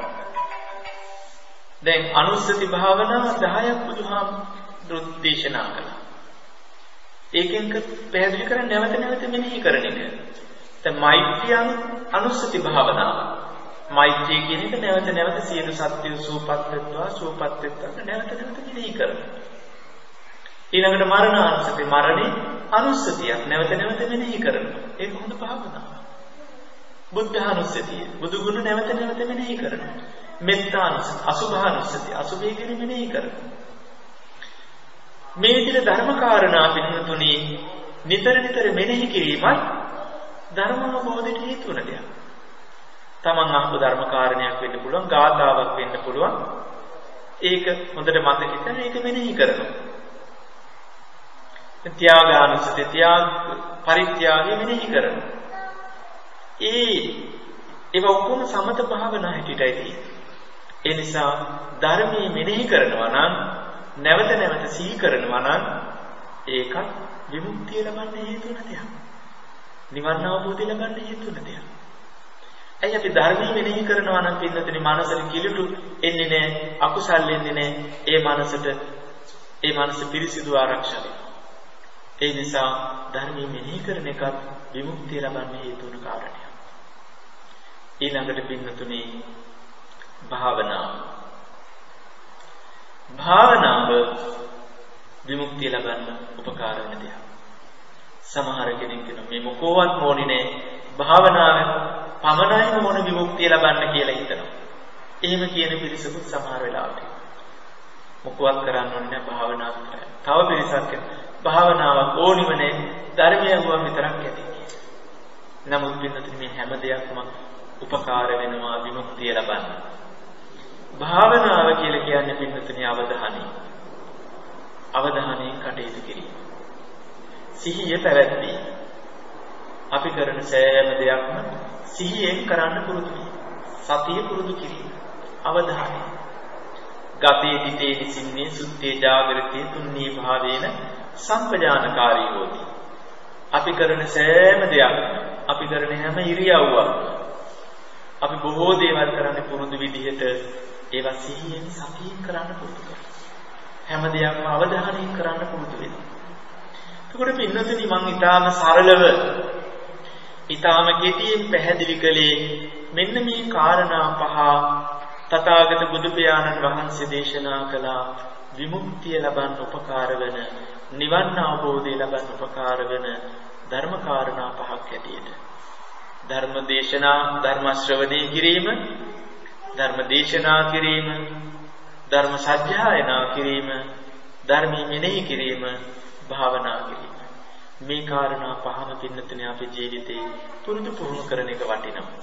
දැන් අනුස්සති භාවනාව දහයක් බුදුහාමුදුරුවෝ දේශනා කළා. ඒකෙන් පැහැදිලි කරන්නේ නැවත නැවත මෙනෙහි කරන එක. දැන් මෛත්‍රිය අනුස්සති භාවනාව. මෛත්‍රිය කියන එක නැවත නැවත සියලු සත්ත්වයන් සූපත් වෙත්වා සූපත් වෙත්වා නැවත නැවත මෙනෙහි කරනවා. ඊළඟට මරණ අනුස්සති, මරණේ අනුස්සතියක් නැවත නැවත මෙනෙහි කරනවා. ඒක හොඳ භාවනාවක්. බුද්ධ අනුස්සතිය, බුදු ගුණ නැවත නැවත මෙනෙහි කරනවා. මෙත්තා අනුස්සති, අසුභ අනුස්සති, අසුභය ගැන මෙනෙහි කරනවා. මේ විදිහට ධර්ම කාරණා පිළිතුරුනි නිතර නිතර මෙනෙහි කිරීමත් ධර්ම අවබෝධයට හේතු වෙන දෙයක්. තමන් අහපු ධර්ම කාරණයක් වෙන්න පුළුවන්, ගාථාවක් වෙන්න පුළුවන්. ඒක හොඳට මතකින් ඒක මෙනෙහි කරනවා. ත්‍යාගානුස්සති, ත්‍යාග පරිත්‍යාගය මෙනෙහි කරනවා. ඒ ඒව ඔක්කොම සමත භාවනා හැටියටයි තියෙන්නේ. ඒ නිසා ධර්මයේ මෙනෙහි කරනවා නම්, නැවත නැවත සිහි කරනවා නම් ඒකත් විමුක්තිය ලබන්න හේතු වෙන දෙයක්. නිවන් අවබෝධය ලබන්න හේතු වෙන දෙයක්. ඇයි අපි ධර්මයේ මෙනෙහි කරනවා නම් පින්නතුනි මනසට කිලුටු එන්නේ නැහැ, අකුසල් එන්නේ නැහැ. ඒ මනසට ඒ මනස පිරිසිදු ආරක්ෂා වෙනවා. ඒ නිසා ධර්මයේ මෙනෙහි කරන එකත් විමුක්තිය ලබන්න හේතු වෙන කාරණයක්. ඊළඟට පින්නතුනි භාවනාව. භාවනාව විමුක්තිය ලබන්න උපකාර වෙන දෙයක්. සමහර කෙනෙක් කියනවා මේ මොකෝවත් මොන්නේ නැහැ, භාවනාවෙන් පමණයි මොන විමුක්තිය ලබන්න කියලා හිතනවා. එහෙම කියන පිරිසකුත් සමහර වෙලාවට මොකවත් කරන්න ඕනේ නැහැ, භාවනාව කරන්න. තව පිරිසක් භාවනාවක් ඕනිම නැහැ, ධර්මය වුවම විතරක් ඇති කියලා. නමුත් පින්නතුනි මේ හැම දෙයක්ම උපකාර වෙනවා විමුක්තිය ලබන්න. භාවනාව කියලා කියන්නේ පින්නතුනි අවධානය. අවධානයෙන් කටයුතු කිරීම. සිහිය පැවැත්වීම. අපි කරන සෑම දෙයක්ම සිහියෙන් කරන්න පුරුදු වීම. සතිය පුරුදු කිරීම. අවධානය. ගතේ දිතේ නිසින්නේ සුත්තේ ජාගරතේ තුන්නී භාවේන සම්පජානකාරී හොති. අපි කරන සෑම දෙයක්ම, අපි කරන හැම ඉරියව්වක්ම, අපි බොහෝ දේවල් කරන්න පුරුදු විදිහට ඒවා සිහියෙන් සතියෙන් කරන්න පුරුදු කරනවා. හැම දෙයක්ම අවධානයෙන් කරන්න පුරුදු වෙනවා. එතකොට පින්නතුනි මම ඊටාම සරලව ඊටාම කෙටියෙන් පැහැදිලි කළේ මෙන්න මේ කාරණා පහ තථාගත බුදු පියාණන් වහන්සේ දේශනා කළ විමුක්තිය ලබන්න උපකාර වෙන, නිවන් අවබෝධය ලබන්න උපකාර වෙන ධර්ම කාරණා පහක් ඇටියෙද. ධර්ම දේශනා, ධර්ම ශ්‍රවණය කිරීම, ධර්ම දේශනා කිරීම, ධර්ම සත්‍යයනා කිරීම, ධර්මයේ මෙනෙහි කිරීම, භාවනා කිරීම. මේ කාරණා පහම පින්නතුනේ අපේ ජීවිතේ පුරුදු පුහුණු කරන එක වටිනවා.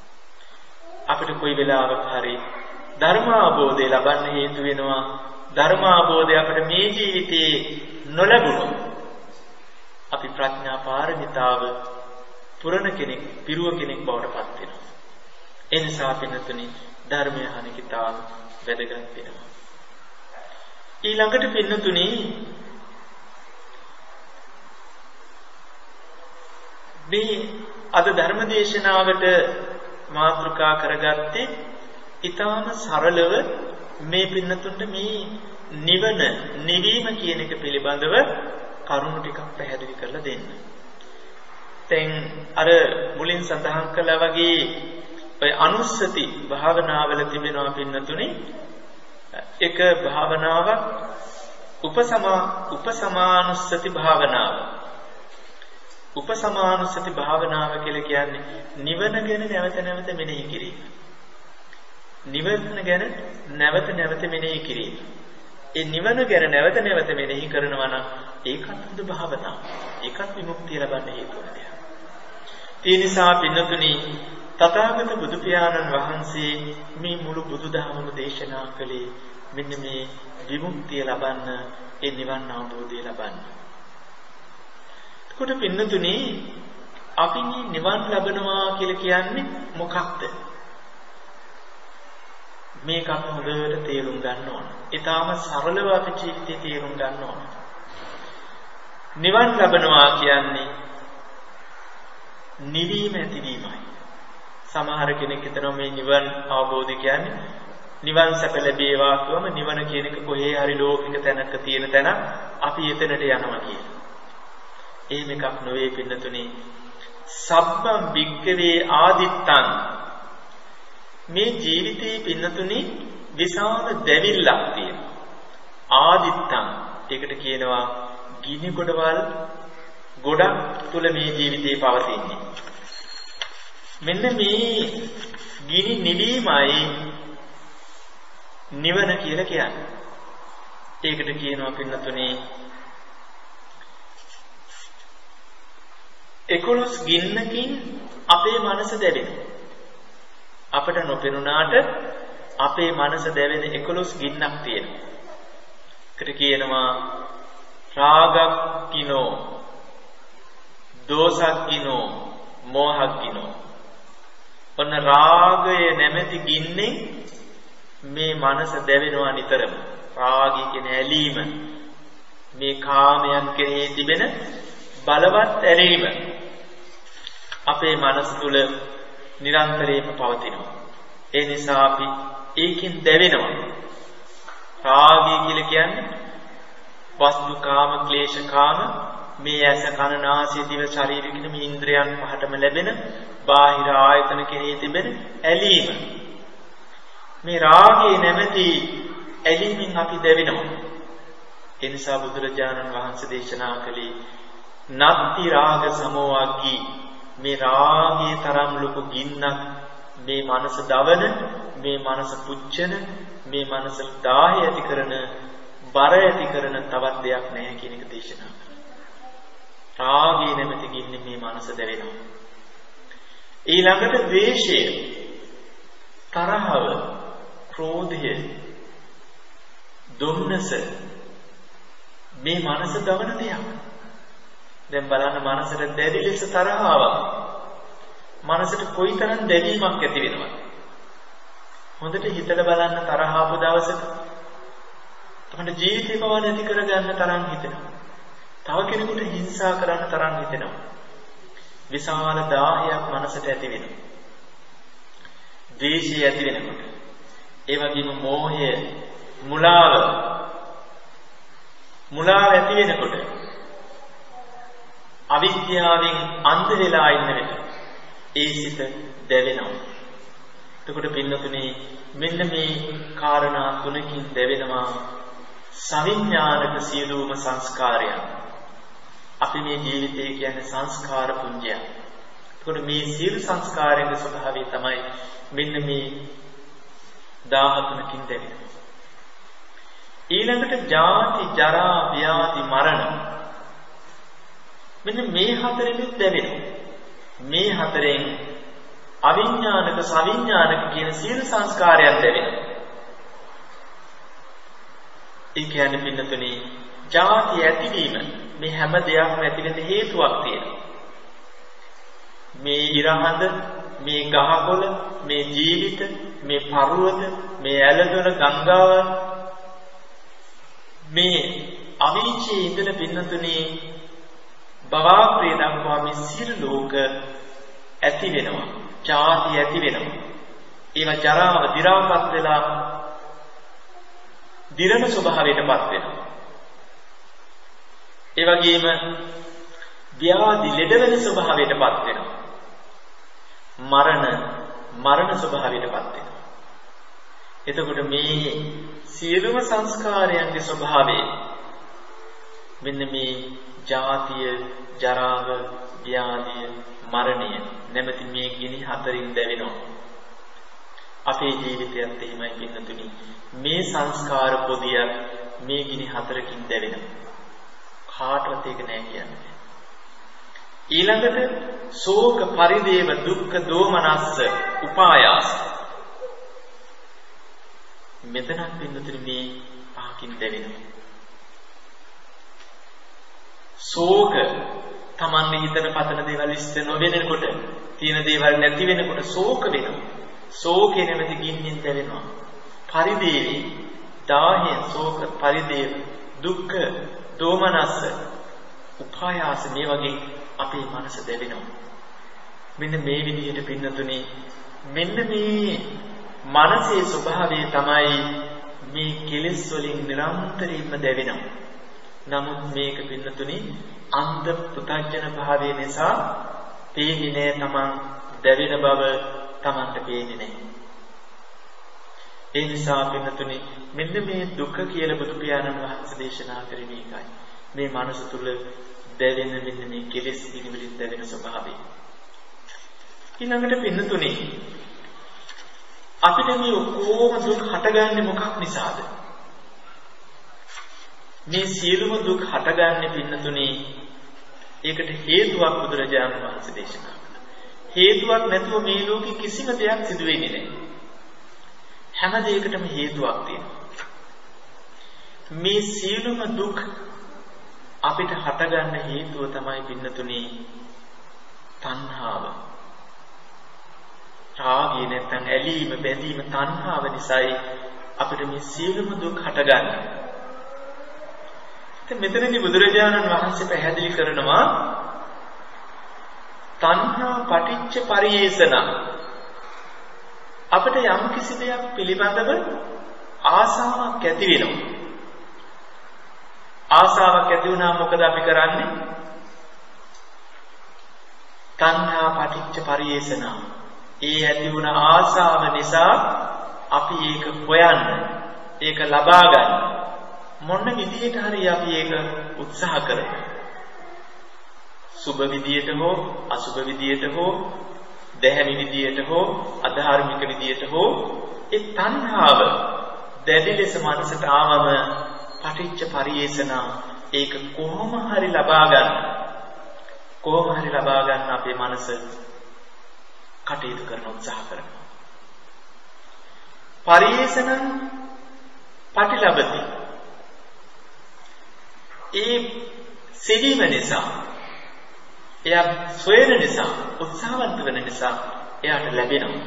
අපිට කොයි වෙලාවක හරි ධර්ම අවබෝධය ලබන්න හේතු වෙනවා. ධර්ම අවබෝධය අපිට මේ ජීවිතේ නොලැබුණොත් අපි ප්‍රඥා පාරමිතාව පුරණ කෙනෙක්, පිරුව කෙනෙක් බවට පත් වෙනවා. ඒ නිසා පින්නතුනි ධර්මය අහන කිතාව වැදගත් වෙනවා. ඊළඟට පින්නතුනි මේ අද ධර්ම දේශනාවට මාතෘකා කරගත්තේ ඊටාම සරලව මේ පින්නතුන්ට මේ නිවන, නිවීම කියන එක පිළිබඳව කරුණු ටිකක් පැහැදිලි කරලා දෙන්න. දැන් අර මුලින් සඳහන් කළා වගේ ඔය අනුස්සති භාවනාවල තිබෙනවා පින්නතුනේ එක භාවනාවක් උපසමා උපසමානුස්සති භාවනාව. උපසමානුස්සති භාවනාව කියලා කියන්නේ නිවන ගැන නැවත නැවත මෙනෙහි කිරීම. නිවන ගැන නැවත නැවත මෙනෙහි කිරීම. ඒ නිවන ගැන නැවත නැවත මෙනෙහි කරනවා නම් ඒකත් හොඳ භාවනාවක්. ඒකත් විමුක්තිය ලබන්න හේතු වෙන දෙයක්. ඒ නිසා පින්නතුනි තථාගත බුදු පියාණන් වහන්සේ මේ මුළු බුදුදහමම දේශනා කළේ මෙන්න මේ විමුක්තිය ලබන්න, ඒ නිවන් අවබෝධය ලබන්න. එතකොට පින්නතුනි අපි මේ නිවන් ලබනවා කියලා කියන්නේ මොකක්ද? මේක අපි හොඳට තේරුම් ගන්න ඕන. ඊටාම සරලව අපි ජීවිතේ තේරුම් ගන්න ඕන. නිවන් ලබනවා කියන්නේ නිවීම ඇතිවීමයි. සමහර කෙනෙක් හිතනවා මේ නිවන් අවබෝධය කියන්නේ නිවන් සැප ලැබේවා කියවම නිවන කියන එක කොහේ හරි ලෝකික තැනක තියෙන තැන අපි එතනට යනවා කියලා. එහෙම එකක් නෙවෙයි පින්නතුනි. සබ්බම් වික්කවේ ආදිත්තං, මේ ජීවිතේ පින්නතුනි විශාල දැවිල්ලක් තියෙනවා. ආදිත්තං ඒකට කියනවා ගිනි ගොඩවල් ගොඩක් තුල මේ ජීවිතේ පවතින්නේ. මෙන්න මේ ගිනි නිවීමයි නිවන කියලා කියන්නේ. ඒකට කියනවා පින්නතුනි එකොළොස් ගින්නකින් අපේ මනස දැවෙනවා. අපට නොපෙනුනාට අපේ මනස දැවෙන එකොළොස් ගින්නක් තියෙනවා. ඒකට කියනවා රාගක්කිනෝ, දෝසක්කිනෝ, මෝහක්කිනෝ. ඔන්න රාගය නැමැති ගින්නෙන් මේ මනස දැවෙනවා නිතරම. රාගය කියන ඇලීම, මේ කාමයන් කෙරෙහි තිබෙන බලවත් ඇලීම අපේ මනස තුල නිරන්තරයෙන්ම පවතිනවා. ඒ නිසා අපි ඒකෙන් දැවෙනවා. රාගය කියලා කියන්නේ වස්තු කාම, ක්ලේශ කාම, මේ ඇස කන නාසය දිව ශරීරය කියන මේ ඉන්ද්‍රයන් පහටම ලැබෙන බාහිර ආයතන කෙරෙහි තිබෙන ඇලීම. මේ රාගයේ නැමැති ඇලීමෙන් අපි දැවෙනවා. ඒ නිසා බුදුරජාණන් වහන්සේ දේශනා කළේ නත්ති රාග සමෝවග්ගී, මේ රාගයේ තරම් ලොකු ගින්නක් මේ මනස දවන, මේ මනස පුච්චන, මේ මනස දාහය ඇති කරන, බර ඇති කරන තවත් දෙයක් නැහැ කියන එක දේශනා කරා. රාගයේ නැමැති ගින්නේ මේ මනස දැවෙනවා. ඊළඟට ද්වේෂය, තරහව, ක්‍රෝධය, දුම්නස මේ මනස දවන දෙයක්. දැන් බලන්න මනසට දැඩි ලෙස තරහ ආවා. මනසට කොයිතරම් දැවීමක් ඇති වෙනවද? හොඳට හිතලා බලන්න තරහ ආපු දවසක තමයි ජීවිතේ පව නැති කරගන්න තරම් හිතෙනවා. තව කෙනෙකුට හිංසා කරන්න තරම් හිතෙනවා. විශාල දාහයක් මනසට ඇති වෙනවා. ද්වේෂය ඇති වෙනකොට, ඒ වගේම මෝහය, මුලාව, මුලාව ඇති වෙනකොට, අවිද්‍යාවෙන් අන්ධ වෙලා ඉන්න වෙන ඒ සිත දැවෙනවා. එතකොට පින්නතුනේ මෙන්න මේ කාරණා තුනකින් දැවෙනවා සවිඥානික සියලුම සංස්කාරයන්. අපි මේ ජීවිතය කියන්නේ සංස්කාර පුඤ්ජයක්. එතකොට මේ සියලු සංස්කාරයන්ගේ ස්වභාවය තමයි මෙන්න මේ දහතුනකින් දැවෙනවා. ඊළඟට ජාති, ජරා, ව්‍යාධි, මරණ. මෙන්න මේ හතරෙන් දැවෙනවා. මේ හතරෙන් අවිඥානික, සවිඥානික කියන සියලු සංස්කාරයන් දැවෙනවා. ඒ කියන්නේ පින්නතුනේ ජාති ඇතිවීම, මේ හැම දෙයක්ම ඇති වෙන්න හේතුවක් තියෙනවා. මේ ඉරහඳ, මේ ගහකොළ, මේ ජීවිත, මේ පර්වත, මේ ඇලදොල ගංගාවල්, මේ අවීචයේ ඉඳන පින්නතුනේ බවාප්‍රිය දක්වා මේ සියලු ලෝක ඇති වෙනවා. ජාති ඇති වෙනවා. ඒවා ජරාව දි รา පත් වෙලා දිරණ ස්වභාවයටපත් වෙනවා. ඒ වගේම ව්‍යාධි ලෙඩ වෙන ස්වභාවයටපත් වෙනවා. මරණ මරණ ස්වභාවයටපත් වෙනවා. එතකොට මේ සියලුම සංස්කාරයන්ගේ ස්වභාවය මෙන්න මේ ජාතිය, ජරාව, ව්‍යාධිය, මරණය නැමැති මේ ගිනි හතරින් දැවෙනවා. අපේ ජීවිතයත් එහෙමයි පින්නතුනි. මේ සංස්කාර පොදිය මේ ගිනි හතරකින් දැවෙනවා. කාටවත් ඒක නෑ කියන්නේ. ඊළඟට ශෝක පරිදේව දුක්ඛ දෝමනස්ස උපායාස. මෙතනත් පින්නතුනි මේ පහකින් දැවෙනවා. ශෝක තමන්ගේ හිතන පතන දේවල් ඉෂ්ට නොවෙනකොට, තියෙන දේවල් නැති වෙනකොට ශෝක වෙනවා. ශෝකේ නැමැති ගින්නෙන් දැවෙනවා. පරිදේවි දාහයෙන් ශෝක පරිදේව දුක්ඛ දෝමනස්ස උපායාස මේ වගේ අපේ මනස දැවෙනවා. මෙන්න මේ විදිහට පින්නතුනි මෙන්න මේ මනසේ ස්වභාවය තමයි මේ කෙලෙස් වලින් නිරන්තරයෙන්ම දැවෙනවා. නමුත් මේක පින්නතුනි අන්ධ පුතඥන භාවය නිසා පේන්නේ තමන් දැවෙන බව තමන්ට පේන්නේ නැහැ. ඒ නිසා පින්නතුනි මෙන්න මේ දුක කියලා බුදු පියාණන් වහන්සේ දේශනා කරේ මේකයි. මේ මනස තුල දැවෙන මෙන්න මේ කෙලෙස් පිළිවිලින් දැවෙන ස්වභාවය. ඊළඟට පින්නතුනි අපිට මේ ඔක්කොම දුක් හටගන්නේ මොකක් නිසාද? මේ සියලුම දුක් හටගන්නේ පින්නතුනි ඒකට හේතුවක් බුදුරජාණන් වහන්සේ දේශනා කළා. හේතුවක් නැතුව මේ ලෝකෙ කිසිම දෙයක් සිදු වෙන්නේ නැහැ. හැම දෙයකටම හේතුවක් තියෙනවා. මේ සියලුම දුක් අපිට හටගන්න හේතුව තමයි පින්නතුනි තණ්හාව. රාගය නැත්නම් ඇලීම බැඳීම තණ්හාව නිසායි අපිට මේ සියලුම දුක් හටගන්නේ. ඉතින් මෙතනදී බුදුරජාණන් වහන්සේ පැහැදිලි කරනවා තණ්හා පටිච්ච පරියේෂණ අපිට යම් කිසි දෙයක් පිළිබඳව ආසාවක් ඇති වෙනවා. ආසාවක් ඇති වුණාම මොකද අපි කරන්නේ? තණ්හා පටිච්ච පරියේෂණ. ඒ ඇති වුණ ආසාව නිසා අපි ඒක හොයන්න, ඒක ලබා ගන්න මොන විදියට හරි අපි ඒක උත්සාහ කරනවා. සුබ විදියට හෝ අසුබ විදියට හෝ දැහැමි විදියට හෝ අධාර්මික විදියට හෝ ඒ තණ්හාව දැඩි ලෙස මනසට ආවම පටිච්ච පරියේෂණ ඒක කොහොම හරි ලබා ගන්න කොහොම හරි ලබා ගන්න අපේ මනස කටයුතු කරන උත්සාහ කරනවා. පරියේෂණ පටිලබති ඒ සිවීම නිසා එයා සොයන නිසා උත්සාහවන්ත වෙන නිසා එයාට ලැබෙනවා.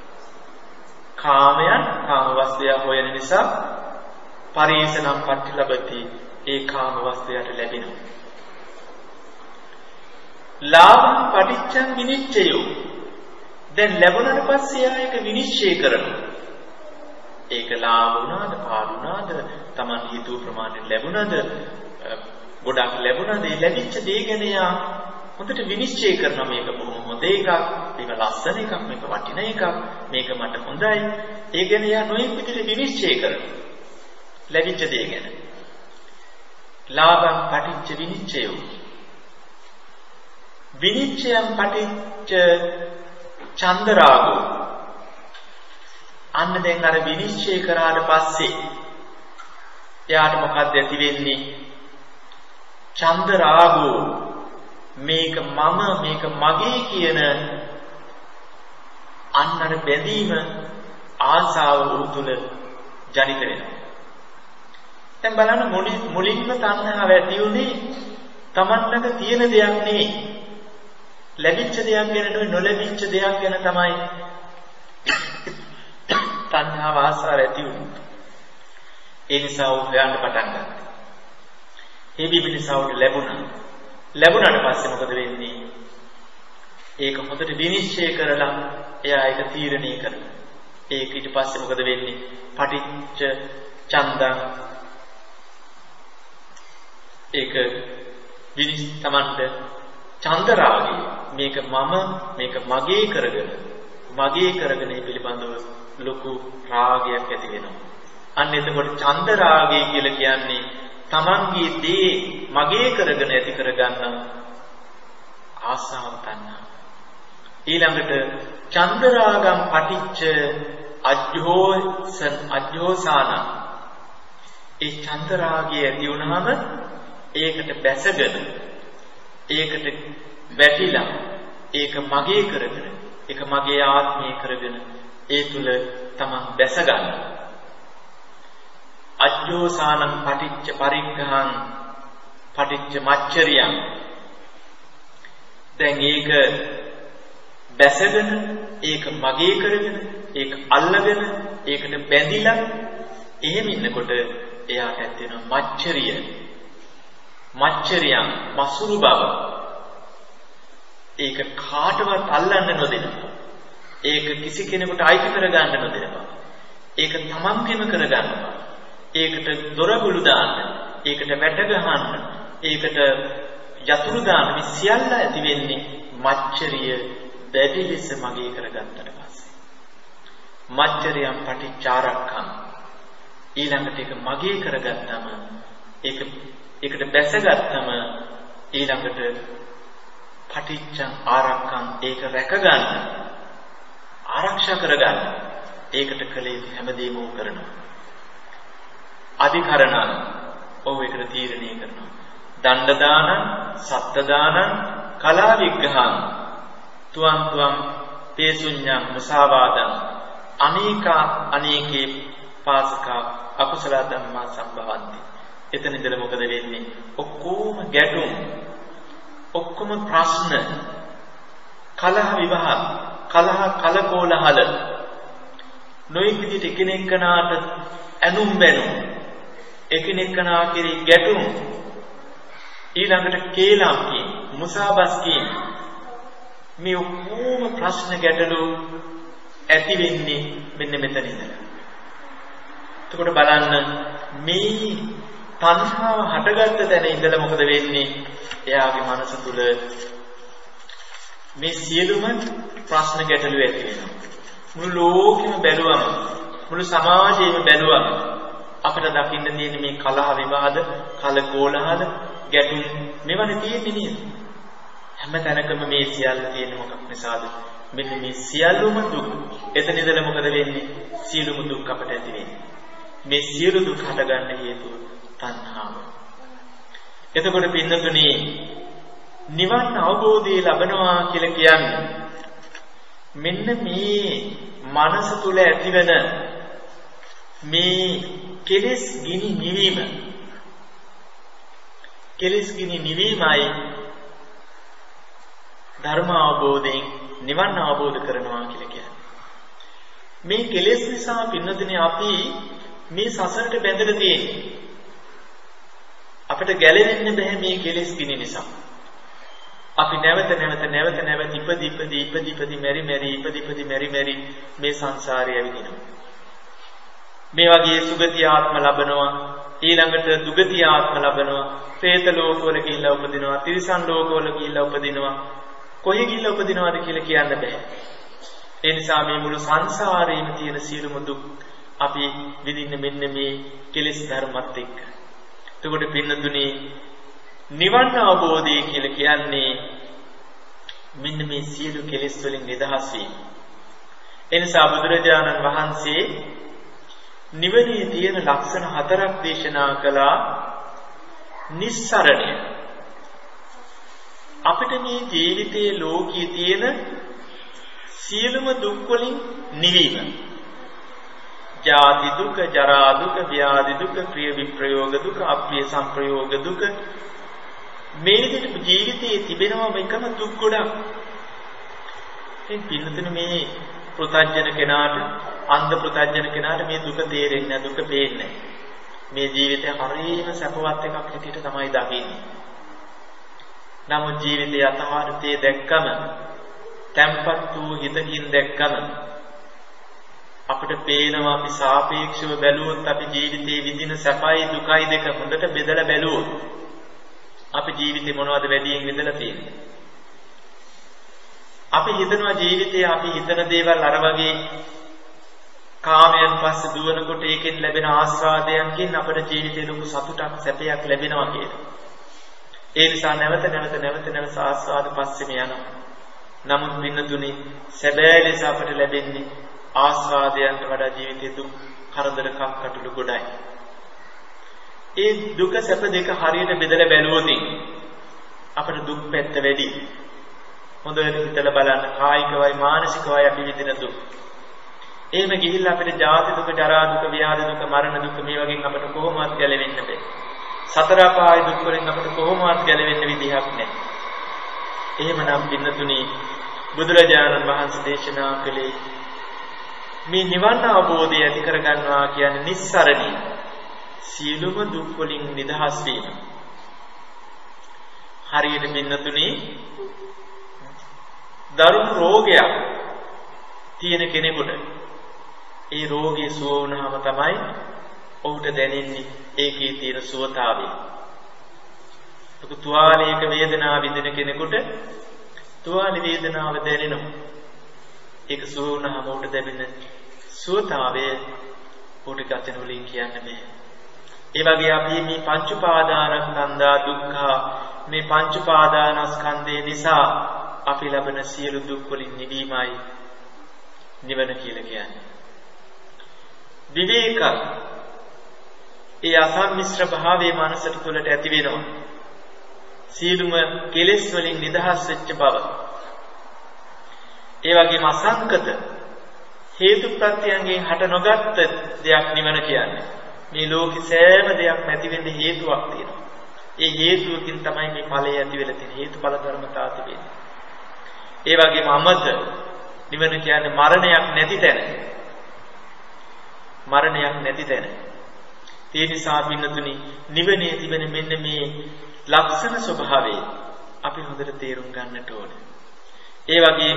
කාමයන් කාම වස්තුය හොයන නිසා පරිේෂණම් පටිලබති ඒ කාම වස්තුයට ලැබෙනවා. ලාභං පටිච්චං විනිච්ඡයෝ දැන් ලැබුණාට පස්සේ එයා ඒක විනිශ්චය කරනවා. ඒක ලාභ වුණාද පාඩු වුණාද Taman හිතුව ප්‍රමාණයට ලැබුණාද ගොඩක් ලැබුණාද ඒ ලැබිච්ච දේ ගැන එයා හොඳට විනිශ්චය කරනවා. මේක බොහොම හොඳ එකක්, මේක ලස්සන එකක්, මේක වටින එකක්, මේක මට හොඳයි. ඒ ගැන එයා නොයෙක් විදිහට විනිශ්චය කරනවා. ලැබිච්ච දේ ගැන. ලාභං පටිච්ච විනිච්ඡයෝ. විනිච්ඡයන් පටිච්ච චන්දරාගෝ. අන්න දැන් අර විනිශ්චය කරාට පස්සේ එයාට මොකක්ද ඇති වෙන්නේ? චන්දරාගෝ. මේක මම මේක මගේ කියන අන්නර බැඳීම ආසාව උතුල ජනිත වෙනවා. දැන් බලන්න මුලින්ම තණ්හාව ඇති උනේ Tamanට තියෙන දෙයක් නෙවෙයි. ලැබිච්ච දෙයක් ගැන නෙවෙයි නොලැබිච්ච දෙයක් ගැන තමයි තණ්හාව ආසාව ඇති උනේ. ඒ නිසා ਉਹ හොයන්න පටන් ගත්තා. ඒ බිබිලිසාවට ලැබුණා. ලැබුණාට පස්සේ මොකද වෙන්නේ? ඒක හොඳට විනිශ්චය කරලා එයා ඒක තීරණය කරනවා. ඒක ඊට පස්සේ මොකද වෙන්නේ? පටිච්ච ඡන්දං ඒක විනිශ්චය තමන්ට චන්දරාගය මේක මම මේක මගේ කරගෙන මගේ කරගෙන පිළිබඳව ලොකු රාගයක් ඇති වෙනවා. අන්න එතකොට චන්දරාගය කියලා කියන්නේ තමන්ගේ දේ මගේ කරගෙන ඇති කරගන්න ආසාව තණ්හා. ඊළඟට චන්දරාගම් පටිච්ච අජ්ජෝසන් අජ්ජෝසාන. ඒ චන්දරාගය ඇති වුණාම ඒකට බැසගෙන ඒකට වැටිලා ඒක මගේ කරගෙන ඒක මගේ ආත්මය කරගෙන ඒ තුල තමන් දැස ගන්න. අජ්ජෝසානං පටිච්ච පරිග්ඝං පටිච්ච මච්චරියං. දැන් ඒක දැසගෙන ඒක මගේ කරගෙන ඒක අල්ලගෙන ඒකට බැඳිලා එහෙම ඉන්නකොට එයාට ඇතිවෙන මච්චරිය මච්චරියන් මසුරු බව. ඒක කාටවත් අල්ලන්න නොදෙනවා. ඒක කිසි කෙනෙකුට අයිති කරගන්න නොදෙනවා. ඒක තමන්ගෙම කරගන්නවා. ඒකට දොරගුළු දාන්න, ඒකට වැට ගහන්න, ඒකට යතුරු දාන්න මේ සියල්ල ඇති වෙන්නේ මච්චරිය දැඩි ලෙස මගේ කරගත්තට පස්සේ. මච්චරියම් පටිච්චාරක්ඛං. ඊළඟට ඒක මගේ කරගත්තම ඒක ඒකට බැසගත්තම ඊළඟට පටිච්චං ආරක්ඛං ඒක රැක ගන්න ආරක්ෂා කරගන්න ඒකට කලේ හැමදේම උ කරනවා. අධිකරණ ඔව් ඒකට තීරණය කරනවා. දණ්ඩ දානං සත්ත්‍ය දානං කලා විග්ඝං තුවං තුවං තේසුඤ්ඤං මුසාවාදං අනේකා අනේකේ පාසක අකුසල ධම්මා සම්භවಂತಿ. එතන ඉඳලා මොකද වෙන්නේ? ඔක්කොම ගැටුම්, ඔක්කොම ප්‍රශ්න, කලහ විවාහ, කලහ කලකෝලහල නොයෙක් විදිහට එකිනෙකනාට ඇනුම් බැනුම්, එකිනෙකනා කෙරෙහි ගැටුම්, ඊළඟට කේලම් කී, මුසාබස් කී මේ ඔක්කොම ප්‍රශ්න ගැටලු ඇති වෙන්නේ මෙන්න මෙතන ඉඳලා. එතකොට බලන්න මේ තණ්හාව හටගත්ත තැන ඉඳලා මොකද වෙන්නේ? එයාගේ මනස තුල මේ සියලුම ප්‍රශ්න ගැටලු ඇති වෙනවා. මුළු ලෝකෙම බැලුවම, මුළු සමාජයම බැලුවම අපිට දකින්න තියෙන මේ කලහ විවාද, කලකෝලහල, ගැටුම් මේවනේ තියෙන්නේ නේද? හැම තැනකම මේ සියල්ල තියෙන මොකක් නිසාද? මෙන්න මේ සියලුම දුක්. එතන ඉඳලා මොකද වෙන්නේ? සියලුම දුක් අපට ඇති වෙන්නේ. මේ සියලු දුක් හටගන්න හේතුව තණ්හාව. එතකොට පින්නතුනේ නිවන් අවබෝධය ලබනවා කියලා කියන්නේ මෙන්න මේ මනස තුල ඇතිවෙන මේ කෙලෙස් ගිනි නිවීම. කෙලෙස් ගිනි නිවීමයි ධර්ම අවබෝධයෙන් නිවන් අවබෝධ කරනවා කියලා කියන්නේ. මේ කෙලෙස් නිසා පින්නතුනේ අපි මේ සසරට බැඳලා තියෙන්නේ. අපිට ගැලවෙන්න බෑ මේ කෙලෙස් ගිනි නිසා. අපි නැවත නැවත නැවත නැවත ඉපදි ඉපදි ඉපදි ඉපදි මෙරි මෙරි ඉපදි ඉපදි මෙරි මෙරි මේ සංසාරය ඇවිදිනවා. මේ වගේ සුගති ආත්ම ලබනවා, ඊළඟට දුගති ආත්ම ලබනවා, പ്രേත ලෝකවල ගිහිල්ලා උපදිනවා, තිරිසන් ලෝකවල ගිහිල්ලා උපදිනවා. කොහේ ගිහිල්ලා උපදිනවද කියලා කියන්න බෑ. ඒ නිසා මේ මුළු සංසාරේම තියෙන සියලුම දුක් අපි විඳින්න මෙන්න මේ කෙලෙස් ධර්මත් එක්ක. එතකොට පින්නතුනේ නිවන් අවබෝධය කියලා කියන්නේ මෙන්න මේ සියලු කෙලෙස් වලින් නිදහස් වීම. ඒ නිසා බුදුරජාණන් වහන්සේ නිවනේ තියෙන ලක්ෂණ හතරක් දේශනා කළා. නිස්සරණය. අපිට මේ ජීවිතයේ ලෝකයේ තියෙන සියලුම දුක් වලින් නිවීම. ජාති දුක, ජරා දුක, ව්‍යාධි දුක, ප්‍රිය විප්‍රයෝග දුක, අප්‍රිය සංප්‍රයෝග දුක. මේ විදිහට ජීවිතයේ තිබෙනවම එකම දුක් ගොඩක්. ඉතින් පින්නතන මේ ප්‍රත්‍යජන කෙනාට, අන්ධ ප්‍රත්‍යජන කෙනාට මේ දුක තේරෙන්නේ නැහැ, දුක පේන්නේ නැහැ. මේ ජීවිතය හරියම සැපවත් එකක් හැටියට තමයි දකින්නේ. නමුත් ජීවිතයේ යථාර්ථයේ දැක්කම, තැම්පත් වූ හිතකින් දැක්කම අපිට පේනවා අපි සාපේක්ෂව බැලුවොත් අපි ජීවිතයේ විඳින සැපයි දුකයි දෙක හොඳට බෙදලා බැලුවොත් අපි ජීවිතේ මොනවද වැඩියෙන් විඳලා තියෙන්නේ? අපි හිතනවා ජීවිතයේ අපි හිතන දේවල් අර වගේ කාමයන් පස්සේ දුවනකොට ඒකෙන් ලැබෙන ආස්වාදයන්කින් අපේ ජීවිතේ ලොකු සතුටක් සැපයක් ලැබෙනවා කියලා. ඒ නිසා නැවත නැවත නැවත නැවත ආස්වාද පස්සෙම යනවා. නමුත් වින්නතුනි සැබෑ ලෙස අපට ලැබෙන්නේ ආස්වාදයන්ට වඩා ජීවිතයේ දුක් කරදර කම්කටොළු ගොඩයි. ඒ දුක සැප දෙක හරියට බෙදලා බැලුවොත් අපට දුක් පැත්ත වැඩි. හොඳට හිතලා බලන්න කායිකවයි මානසිකවයි අපි විඳින දුක්. එහෙම ගිහිල්ලා අපිට ජාති දුක, ජරා දුක, ව්‍යාධි දුක, මරණ දුක මේ වගේ අපිට කොහොමවත් ගැලවෙන්න බෑ. සතර අපාය දුක් වලින් අපිට කොහොමවත් ගැලවෙන්න විදිහක් නැහැ. එහෙමනම් පින්නතුනි බුදුරජාණන් වහන්සේ දේශනා කළේ මේ නිවන් අවබෝධය ඇති කරගන්නවා කියන්නේ නිස්සරණී සියලුම දුක් වලින් නිදහස් වීම. හරියට පින්නතුනි දරුණු රෝගයක් තියෙන කෙනෙකුට ඒ රෝගී සුව වුණාම තමයි ඔහුට දැනෙන්නේ ඒකේ තියෙන සුවතාවය. ඒක තුවාලයක වේදනාව විඳින කෙනෙකුට තුවාල වේදනාව දැනෙනවා. ඒක සුව වුණාම ඔහුට දැනෙන සුවතාවය ඔහුට ගතන වලින් කියන්න බෑ. ඒ වගේ අපි මේ පංච උපාදානස්කන්ධා දුක්ඛ මේ පංච උපාදානස්කන්ධය නිසා අපි ලබන සියලු දුක් වලින් නිවීමයි නිවන කියලා කියන්නේ. විවේක ඒ අසම්මිශ්‍ර භාවයේ මනසට තුළට ඇති වෙනවා. සියලුම කෙලෙස් වලින් නිදහස් වෙච්ච බව. ඒ වගේම අසංකත හේතු ප්‍රත්‍යයන්ගෙන් හට නොගත් දෙයක් නිවන කියන්නේ. මේ ලෝකෙ සෑම දෙයක්ම ඇති වෙන්න හේතුවක් තියෙනවා. ඒ හේතුවකින් තමයි මේ ඵලය ඇති වෙලා තියෙන්නේ. හේතුඵල ධර්මතාව තිබෙන්නේ. ඒ වගේම අමත නිවන කියන්නේ මරණයක් නැති තැන. මරණයක් නැති තැන. ඒ නිසා පින්නතුනි නිවනේ තිබෙන මෙන්න මේ ලක්ෂණ ස්වභාවය අපි හොඳට තේරුම් ගන්නට ඕනේ. ඒ වගේම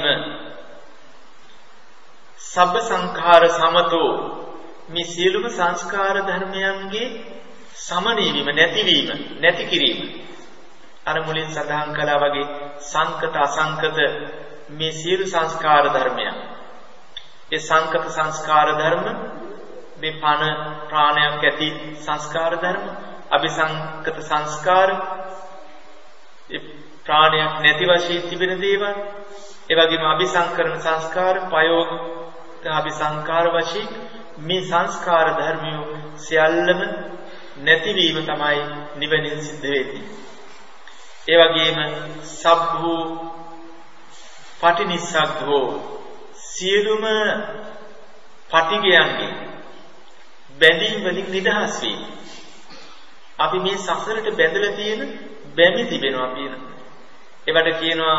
සබ්බ සංඛාර සමතෝ මේ සියලුම සංස්කාර ධර්මයන්ගේ සමනීවීම නැතිවීම නැති කිරීම. අර මුලින් සඳහන් කළා වගේ සංකත අසංකත මේ සියලු සංස්කාර ධර්මයන්. ඒ සංකත සංස්කාර ධර්ම මේ පණ ප්‍රාණයක් ඇති සංස්කාර ධර්ම, අபிසංකත සංස්කාර ඒ ප්‍රාණයක් නැති වශයෙන් තිබෙන දේවල්, ඒ වගේම අபிසංකරණ සංස්කාර, පයෝග අபிසංකාර වශයෙන් මේ සංස්කාර ධර්මිය සියල්ලම නැතිවීම තමයි නිවනින් සිද්ධ වෙන්නේ. ඒ වගේම සබ්බෝ පටිනිස්සග්ගෝ සියලුම පටිගයන්ගේ බැඳීම් වලින් නිදහස් වීම. අපි මේ සසරට බැඳලා තියෙන බැමි තිබෙනවා කියන. ඒවට කියනවා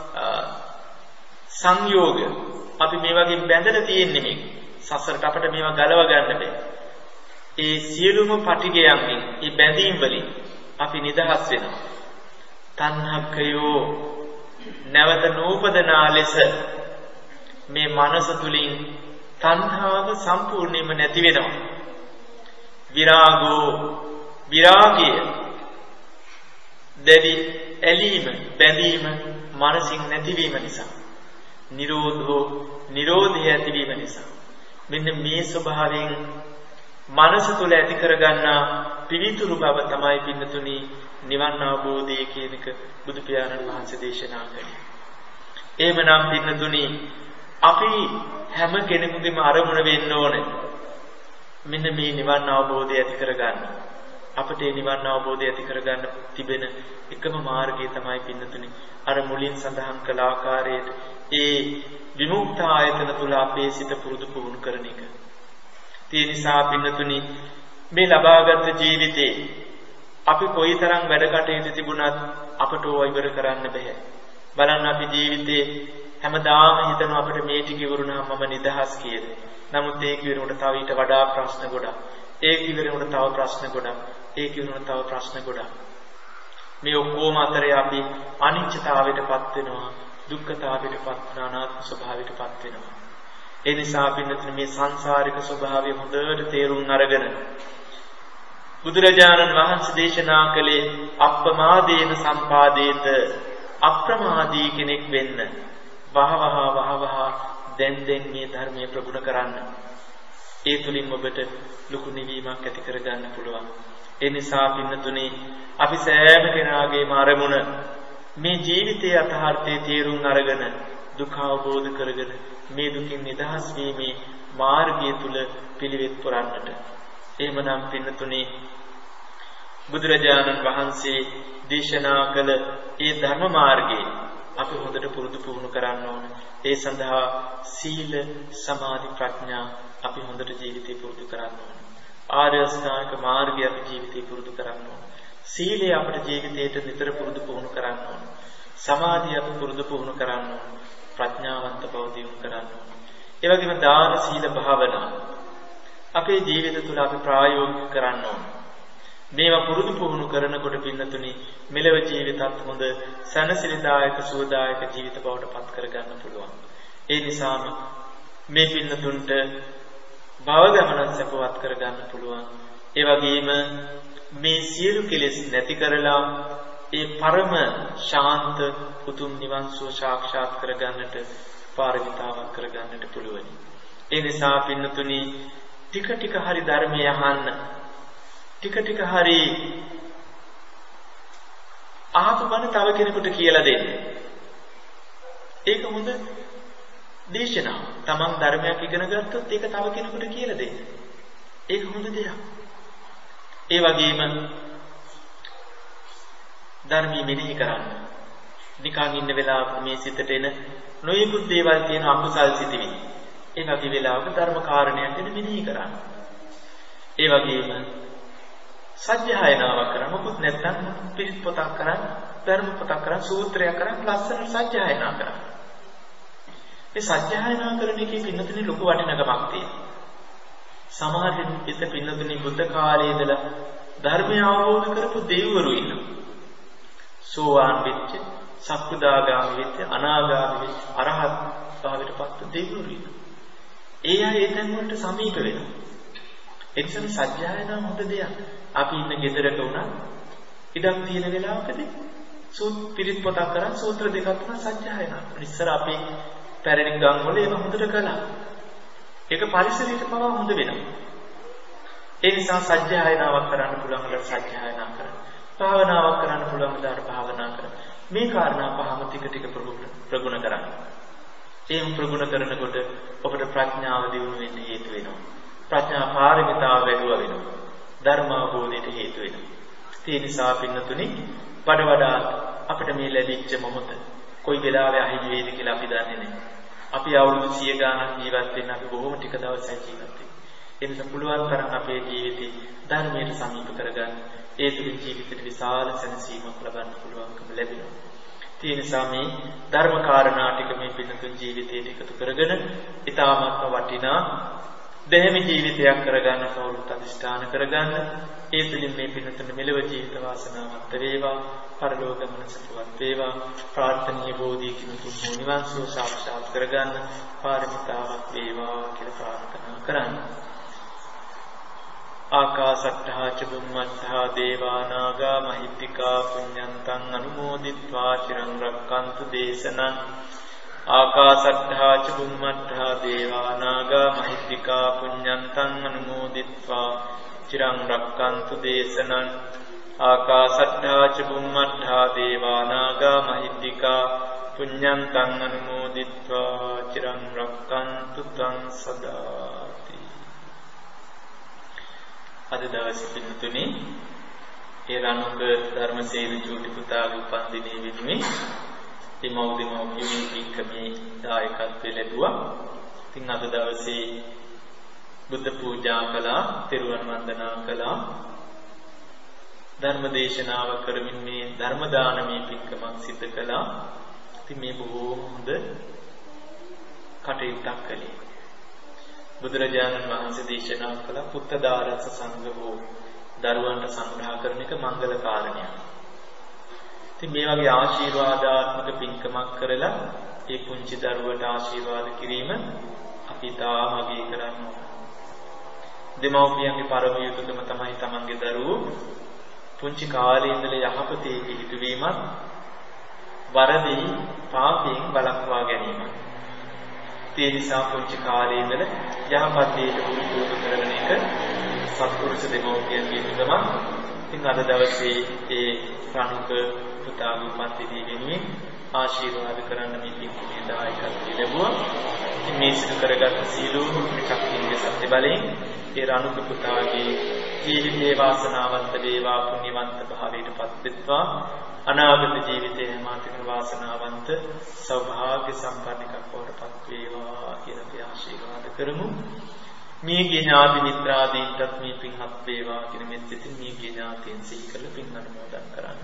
සංයෝග. අපි මේ වගේ බැඳලා තියෙන්නේ මේ සසරට අපිට මේවා ගලව ගන්න බෑ. ඒ සියලුම පටිගයන්ගෙන් ඒ බැඳීම් වලින් අපි නිදහස් වෙනවා. තණ්හකයෝ නැවත නූපදනා ලෙස මේ මනස තුලින් තණ්හාව සම්පූර්ණයෙන්ම නැති වෙනවා. විරාගෝ විරාගය දෙවි ඇලීම බැඳීම මනසින් නැතිවීම නිසා. නිරෝධෝ නිරෝධය ඇතිවීම නිසා. මෙන්න මේ ස්වභාවයෙන් මනස තුළ ඇති කරගන්නා පිවිතුරු බව තමයි පින්නතුනි නිවන් අවබෝධය කියන එක බුදු පියාණන් වහන්සේ දේශනා කළේ. එහෙමනම් පින්නතුනි අපි හැම කෙනෙකුගේම අරමුණ වෙන්න ඕනේ මෙන්න මේ නිවන් අවබෝධය ඇති කරගන්න. අපිට මේ නිවන් අවබෝධය ඇති කරගන්න තිබෙන එකම මාර්ගය තමයි පින්නතුනි අර මුලින් සඳහන් කළ ආකාරයට ඒ විමුක්ත ආයතන තුල අපේ සිත පුරුදු පුහුණු කරන එක. ඒ නිසා පින්නතුනි මේ ලබාගත් ජීවිතේ අපි කොයිතරම් වැඩ කටයුතු තිබුණත් අපට ඕවා ඉවර කරන්න බෑ. බලන්න අපි ජීවිතේ හැමදාම හිතනවා අපිට මේ ටික ඉවරුනහම මම නිදහස් කියලා. නමුත් ඒක ඉවරුනට තව ඊට වඩා ප්‍රශ්න ගොඩක්. ඒක ඉවරුනට තව ප්‍රශ්න ගොඩක්. ඒක ඉවරුනට තව ප්‍රශ්න ගොඩක්. මේ ඔක්කොම අතරේ අපි අනිත්‍යතාවයටපත් වෙනවා, දුක්ඛතාවයටපත් වෙනවා, අනාත්ම ස්වභාවයටපත් වෙනවා. ඒ නිසා පින්නතුනි මේ සංසාරික ස්වභාවය හොඳට තේරුම් අරගෙන බුදුරජාණන් වහන්සේ දේශනා කළේ අප්‍රමාදේන සම්පාදේත අප්‍රමාදී කෙනෙක් වෙන්න වහවහ වහවහ දැන් දැන් මේ ධර්මයේ ප්‍රගුණ කරන්න. ඒ තුලින් ඔබට ලොකු නිවීමක් ඇති කරගන්න පුළුවන්. ඒ නිසා පින්නතුනි අපි සෑම කෙනාගේම අරමුණ මේ ජීවිතයේ අතහර්ථයේ තේරුම් අරගෙන දුක අවබෝධ කරගෙන මේ දුකින් නිදහස් වීමේ මාර්ගය තුල පිළිවෙත් පුරන්නට. එහෙමනම් පින්නතුනි බුදුරජාණන් වහන්සේ දේශනා කළ ඒ ධර්ම මාර්ගයේ අපි හොඳට පුරුදු පුහුණු කරන්න ඕන. ඒ සඳහා සීල, සමාධි, ප්‍රඥා අපි හොඳට ජීවිතේ පුරුදු කරන්න ඕන. ආර්ය අෂ්ටාංගික මාර්ගය අපි ජීවිතේ පුරුදු කරන්න ඕන. සීලය අපේ ජීවිතේට නිතර පුරුදු පුහුණු කරන්න ඕන. සමාධිය අපි පුරුදු පුහුණු කරන්න ඕන. ප්‍රඥාවන්ත බව දියුණු කරන්න ඕන. ඒ වගේම දාන, සීල, භාවනා අපේ ජීවිත තුළ අපි ප්‍රායෝගික කරන්න ඕන. මේවා පුරුදු පුහුණු කරනකොට පින්නතුනි මෙලව ජීවිතත් හොඳ සැනසෙලිදායක සුවදායක ජීවිත බවට පත් කරගන්න පුළුවන්. ඒ නිසාම මේ පින්නතුන්ට භව ගමනක් සපවත් කරගන්න පුළුවන්. ඒ වගේම මේ සියලු කෙලෙස් නැති කරලා ඒ පරම ශාන්ත උතුම් නිවන් සුව සාක්ෂාත් කරගන්නට පාරමිතාවක් කරගන්නට පුළුවන්. ඒ නිසා පින්නතුනි ටික ටික හරි ධර්මය අහන්න, ටික ටික හරි ආපු බණ තව කෙනෙකුට කියලා දෙන්න. ඒක හොඳ දේශනාව. තමන් ධර්මයක් ඉගෙන ගත්තොත් ඒක තව කෙනෙකුට කියලා දෙන්න. ඒක හොඳ දෙයක්. ඒ වගේම ධර්මයේ මෙනෙහි කරන්න. නිකන් ඉන්න වෙලාවක මේ සිතට එන නොයෙකුත් දේවල් තියෙන අකුසල් සිතිවිලි. ඒ වගේ වෙලාවක ධර්ම කාරණයක් ගැන මෙනෙහි කරන්න. ඒ වගේම සත්‍යයනාවක් කරන්න. මොකුත් නැත්නම් පිරිත් පොතක් කරන්න, ධර්ම පොතක් කරන්න, සූත්‍රයක් කරන්න, ලස්සන සත්‍යයනා කරන්න. මේ සත්‍යයනා කරන එකේ පින්නතුනේ ලොකු වටිනකමක් තියෙනවා. සමහර විට පින්නතුනේ බුද්ධ කාලයේ ඉඳලා ධර්මය අවබෝධ කරපු දෙවිවරු ඉන්නවා. සෝවාන් වෙච්ච, සක්‍රිදාගාමී වෙච්ච, අනාගාමී වෙච්ච, අරහත් භාවයට පත් දෙවිවරු ඉන්නවා. ඒ අය ඒ තැන් වලට සමීප වෙනවා. ඒ නිසා සත්‍යයනා හොඳ දෙයක්. අපි ඉන්න ගෙදරක උනා ඉඩම් තියෙන වෙලාවකදී සූත් පිරිත් පොතක් කරන් සූත්‍ර දෙකක් තුනක් සත්‍යයනා. ඉස්සර අපි පැරණි ගම් වල ඒක හොඳට කළා. ඒක පරිසරයට පවා හොඳ වෙනවා. ඒ නිසා සත්‍යයනාවක් කරන්න පුළුවන් ලා සත්‍යයනා කරන්න. භාවනාවක් කරන්න පුළුවන් ලා භාවනා කරන්න. මේ කාරණා පහම ටික ටික ප්‍රගුණ කරන්න. එහෙම ප්‍රගුණ කරනකොට ඔබට ප්‍රඥාව දියුණු වෙන්න හේතු වෙනවා. ප්‍රඥා පාරමිතාව වැඩි වෙනවා. ධර්ම අවබෝධයට හේතු වෙනවා. ඒ නිසා පින්නතුනි වඩ වඩා අපිට මේ ලැබිච්ච මොහොත කොයි වෙලාවෙ අහිමි වේද කියලා අපි දන්නේ නැහැ. අපි අවුරුදු සිය ගාණක් ජීවත් වෙන්න අපි බොහොම ටික දවසක් ජීවත් වෙනවා. ඒ නිසා පුළුවන් තරම් අපේ ජීවිතේ ධර්මයට සමීප කරගන්න. ඒ තුලින් ජීවිතේට විශාල සැනසීමක් ලබන්න පුළුවන්කම ලැබෙනවා. ඒ නිසා මේ ධර්ම කාරණා ටික මේ පින්නතුන් ජීවිතයට එකතු කරගෙන ඊටාත්ම වටිනා දෙහිමි ජීවිතයක් කරගන්න කවුරුත් අධිෂ්ඨාන කරගන්න. ඒ තුලින් මේ පින්නතුන් මෙලව ජීවිත වාසනාවන්ත වේවා, පරලෝක ගමන සතුටුවත් වේවා, ප්‍රාර්ථනීය බෝධියකින් තුන් නිවන් සුව සාක්ෂාත් කරගන්න පාරමිතාවක් වේවා කියලා ප්‍රාර්ථනා කරන්න. ආකාසට්ඨා ච බුම්මට්ඨා දේවා නාග මහිත්‍තිකා පුඤ්ඤන්තං අනුමෝදිත්වා චිරං රක්칸තු දේශනං. ආකාසට්ඨා ච බුම්මට්ඨා දේවා නාග මහිත්‍තිකා පුඤ්ඤන්තං අනුමෝදිත්වා චිරං රක්칸තු දේශනං. ආකාසට්ඨා ච බුම්මට්ඨා දේවා නාග මහිත්‍තිකා පුඤ්ඤන්තං අනුමෝදිත්වා චිරං රක්칸තු තං සදාති. අද දවසේ පින්තුනේ ඒ රණුක ධර්මසේන චූටි පුතාගේ උපන්දිනයේ වෙනුවෙන් තිමෝදෙමෝකියුනි පින්කමේ දායකත්වය ලැබුවා. ඉතින් අද දවසේ බුද්ධ පූජා කළා, තෙරුවන් වන්දනා කළා, ධර්ම දේශනාව කරමින් මේ ධර්ම දානමය පින්කමක් සිදු කළා. ඉතින් මේ බොහෝම හොඳ කටයුත්තක් කළේ. බුදුරජාණන් වහන්සේ දේශනා කළ පුත්තදාරස සංඝෝ දරුවන්ට සංග්‍රහ කරන එක මංගල කාරණයක්. ඉතින් මේ වගේ ආශිර්වාදාත්මක පින්කමක් කරලා ඒ පුංචි දරුවට ආශිර්වාද කිරීම අපි තාම අගය කරන්න ඕන. දෙමව්පියන්ගේ පරම යුතුකම තමයි තමන්ගේ දරුවෝ පුංචි කාලේ ඉඳලා යහපතේ පිහිටුවීමත් වරදී පාපයෙන් වළක්වා ගැනීමත්. ඒ නිසා පුංචි කාලේ ඉඳලා යහපතේට උරුම කරන එක සත්පුරුෂ දෙමව්පියන්ගේ යුතුකමක්. ඉතින් අද දවසේ ඒ රණුක පුතාගේ උපන්දිනය වෙනුවෙන් ආශිර්වාද කරන්න මේ පින්කමේ දායකත්වය ලැබුවා. ඉතින් මේ සිදු කරගත් සීලෝ ශක්තියේ සත්‍ය බලයෙන් ඒ රණුක පුතාගේ ජීවිතේ වාසනාවන්ත වේවා, පුණ්‍යවන්ත භාවයට පත් වෙත්වා. අනාගත ජීවිතයේ මාතිකන වාසනාවන්ත සෞභාග්‍ය සම්පන්න එකක් වඩපත් වේවා කියලා අපි ආශිර්වාද කරමු. මේ ඥාති මිත්‍රාදීන්ටත් මේ පින්වත් වේවා කියන මෙත්තින් මේ ඥාතීන් සිහි කරලා පින් අනුමෝදන් කරන්න.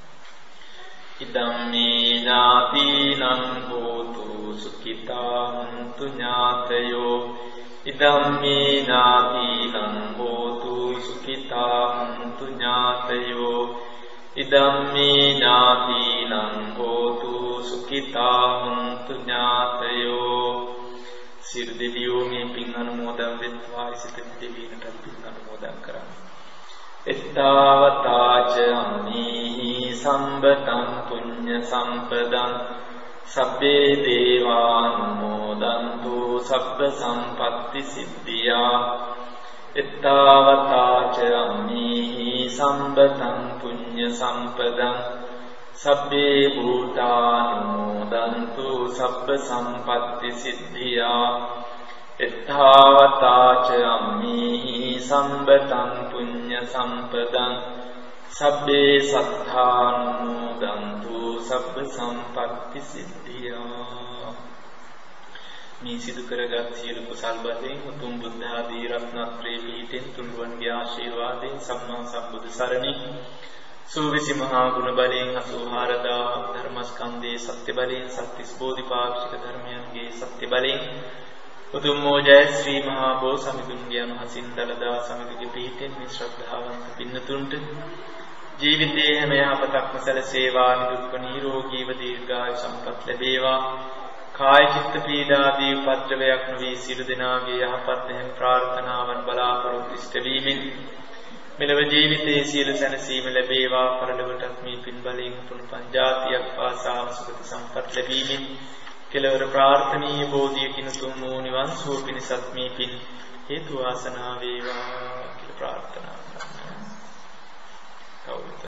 ඉදම්මේ ඥාතිනං හෝතු සුඛිතා හොන්තු ඥාතයෝ ඉදම්මේ ඥාතිනං හෝතු සුඛිතා හොන්තු ඥාතයෝ ඉදම්මේ ඥාතිනං හෝතු සුඛිතා හොන්තු ඥාතයෝ. සියලු දෙවියෝ මේ පින් අනුමෝදන් වෙත්වා. සිත දෙවියන්ට පින් අනුමෝදන් කරන්න. එත්තාවතාච අම්මේහි සම්බතං පුඤ්ඤ සම්පදං සබ්බේ දේවානුමෝදන්තු සබ්බ සම්පත්ති සිද්ධියා. එත්තාවතාච අම්මේහි සම්බතං පුඤ්ඤ සම්පදං සබ්බේ භූතානුමෝදන්තු සබ්බ සම්පත්ති සිද්ධියා. එත්තාවතාච අම්මේහි සම්බතං පුඤ්ඤ සම්පදං සබ්බේ සත්තානුමෝදන්තු සබ්බ සම්පත්ති සිද්ධියා. මේ සිදු කරගත් සියලු කුසල් බලයෙන් උතුම් බුද්ධ ආදී රත්නත්‍රේ පිහිටෙන් තුන්වන්ගේ ආශිර්වාදයෙන් සම්මා සම්බුදු සරණින් සූවිසි මහා ගුණ බලයෙන් අසූහාරදා ධර්මස්කන්ධයේ සත්‍ය බලයෙන් සත්‍තිස් බෝධිපාක්ෂික ධර්මයන්ගේ සත්‍ය බලයෙන් උතුම් මෝජය ශ්‍රී මහා බෝ සමිඳුන්ගේ අනුහසින් දලදා සමිඳුගේ පිහිටෙන් මේ ශ්‍රද්ධාවන්ත පින්නතුන්ට ජීවිතයේ හැම යහපතක්ම සැලසේවා. නිදුක්ව නිරෝගීව දීර්ඝායු සම්පත් ලැබේවා. කාය චිත්ත පීඩාදී උපද්‍රවයක් නොවී සියලු දෙනාගේ යහපත් හැම ප්‍රාර්ථනාවන් බලාපොරොත්තු ඉෂ්ට වීමෙන් මෙලව ජීවිතයේ සියලු සැනසීම ලැබේවා. පරලොවටත් මේ පින් බලයෙන් තුන් පංජාතියක් පාසා සුගති සම්පත් ලැබීමෙන් කෙලවර ප්‍රාර්ථනීය බෝධියකින් තුන් වූ නිවන් සුව පිණිසත් මේ පින් හේතු වාසනා වේවා කියලා ප්‍රාර්ථනා කරනවා.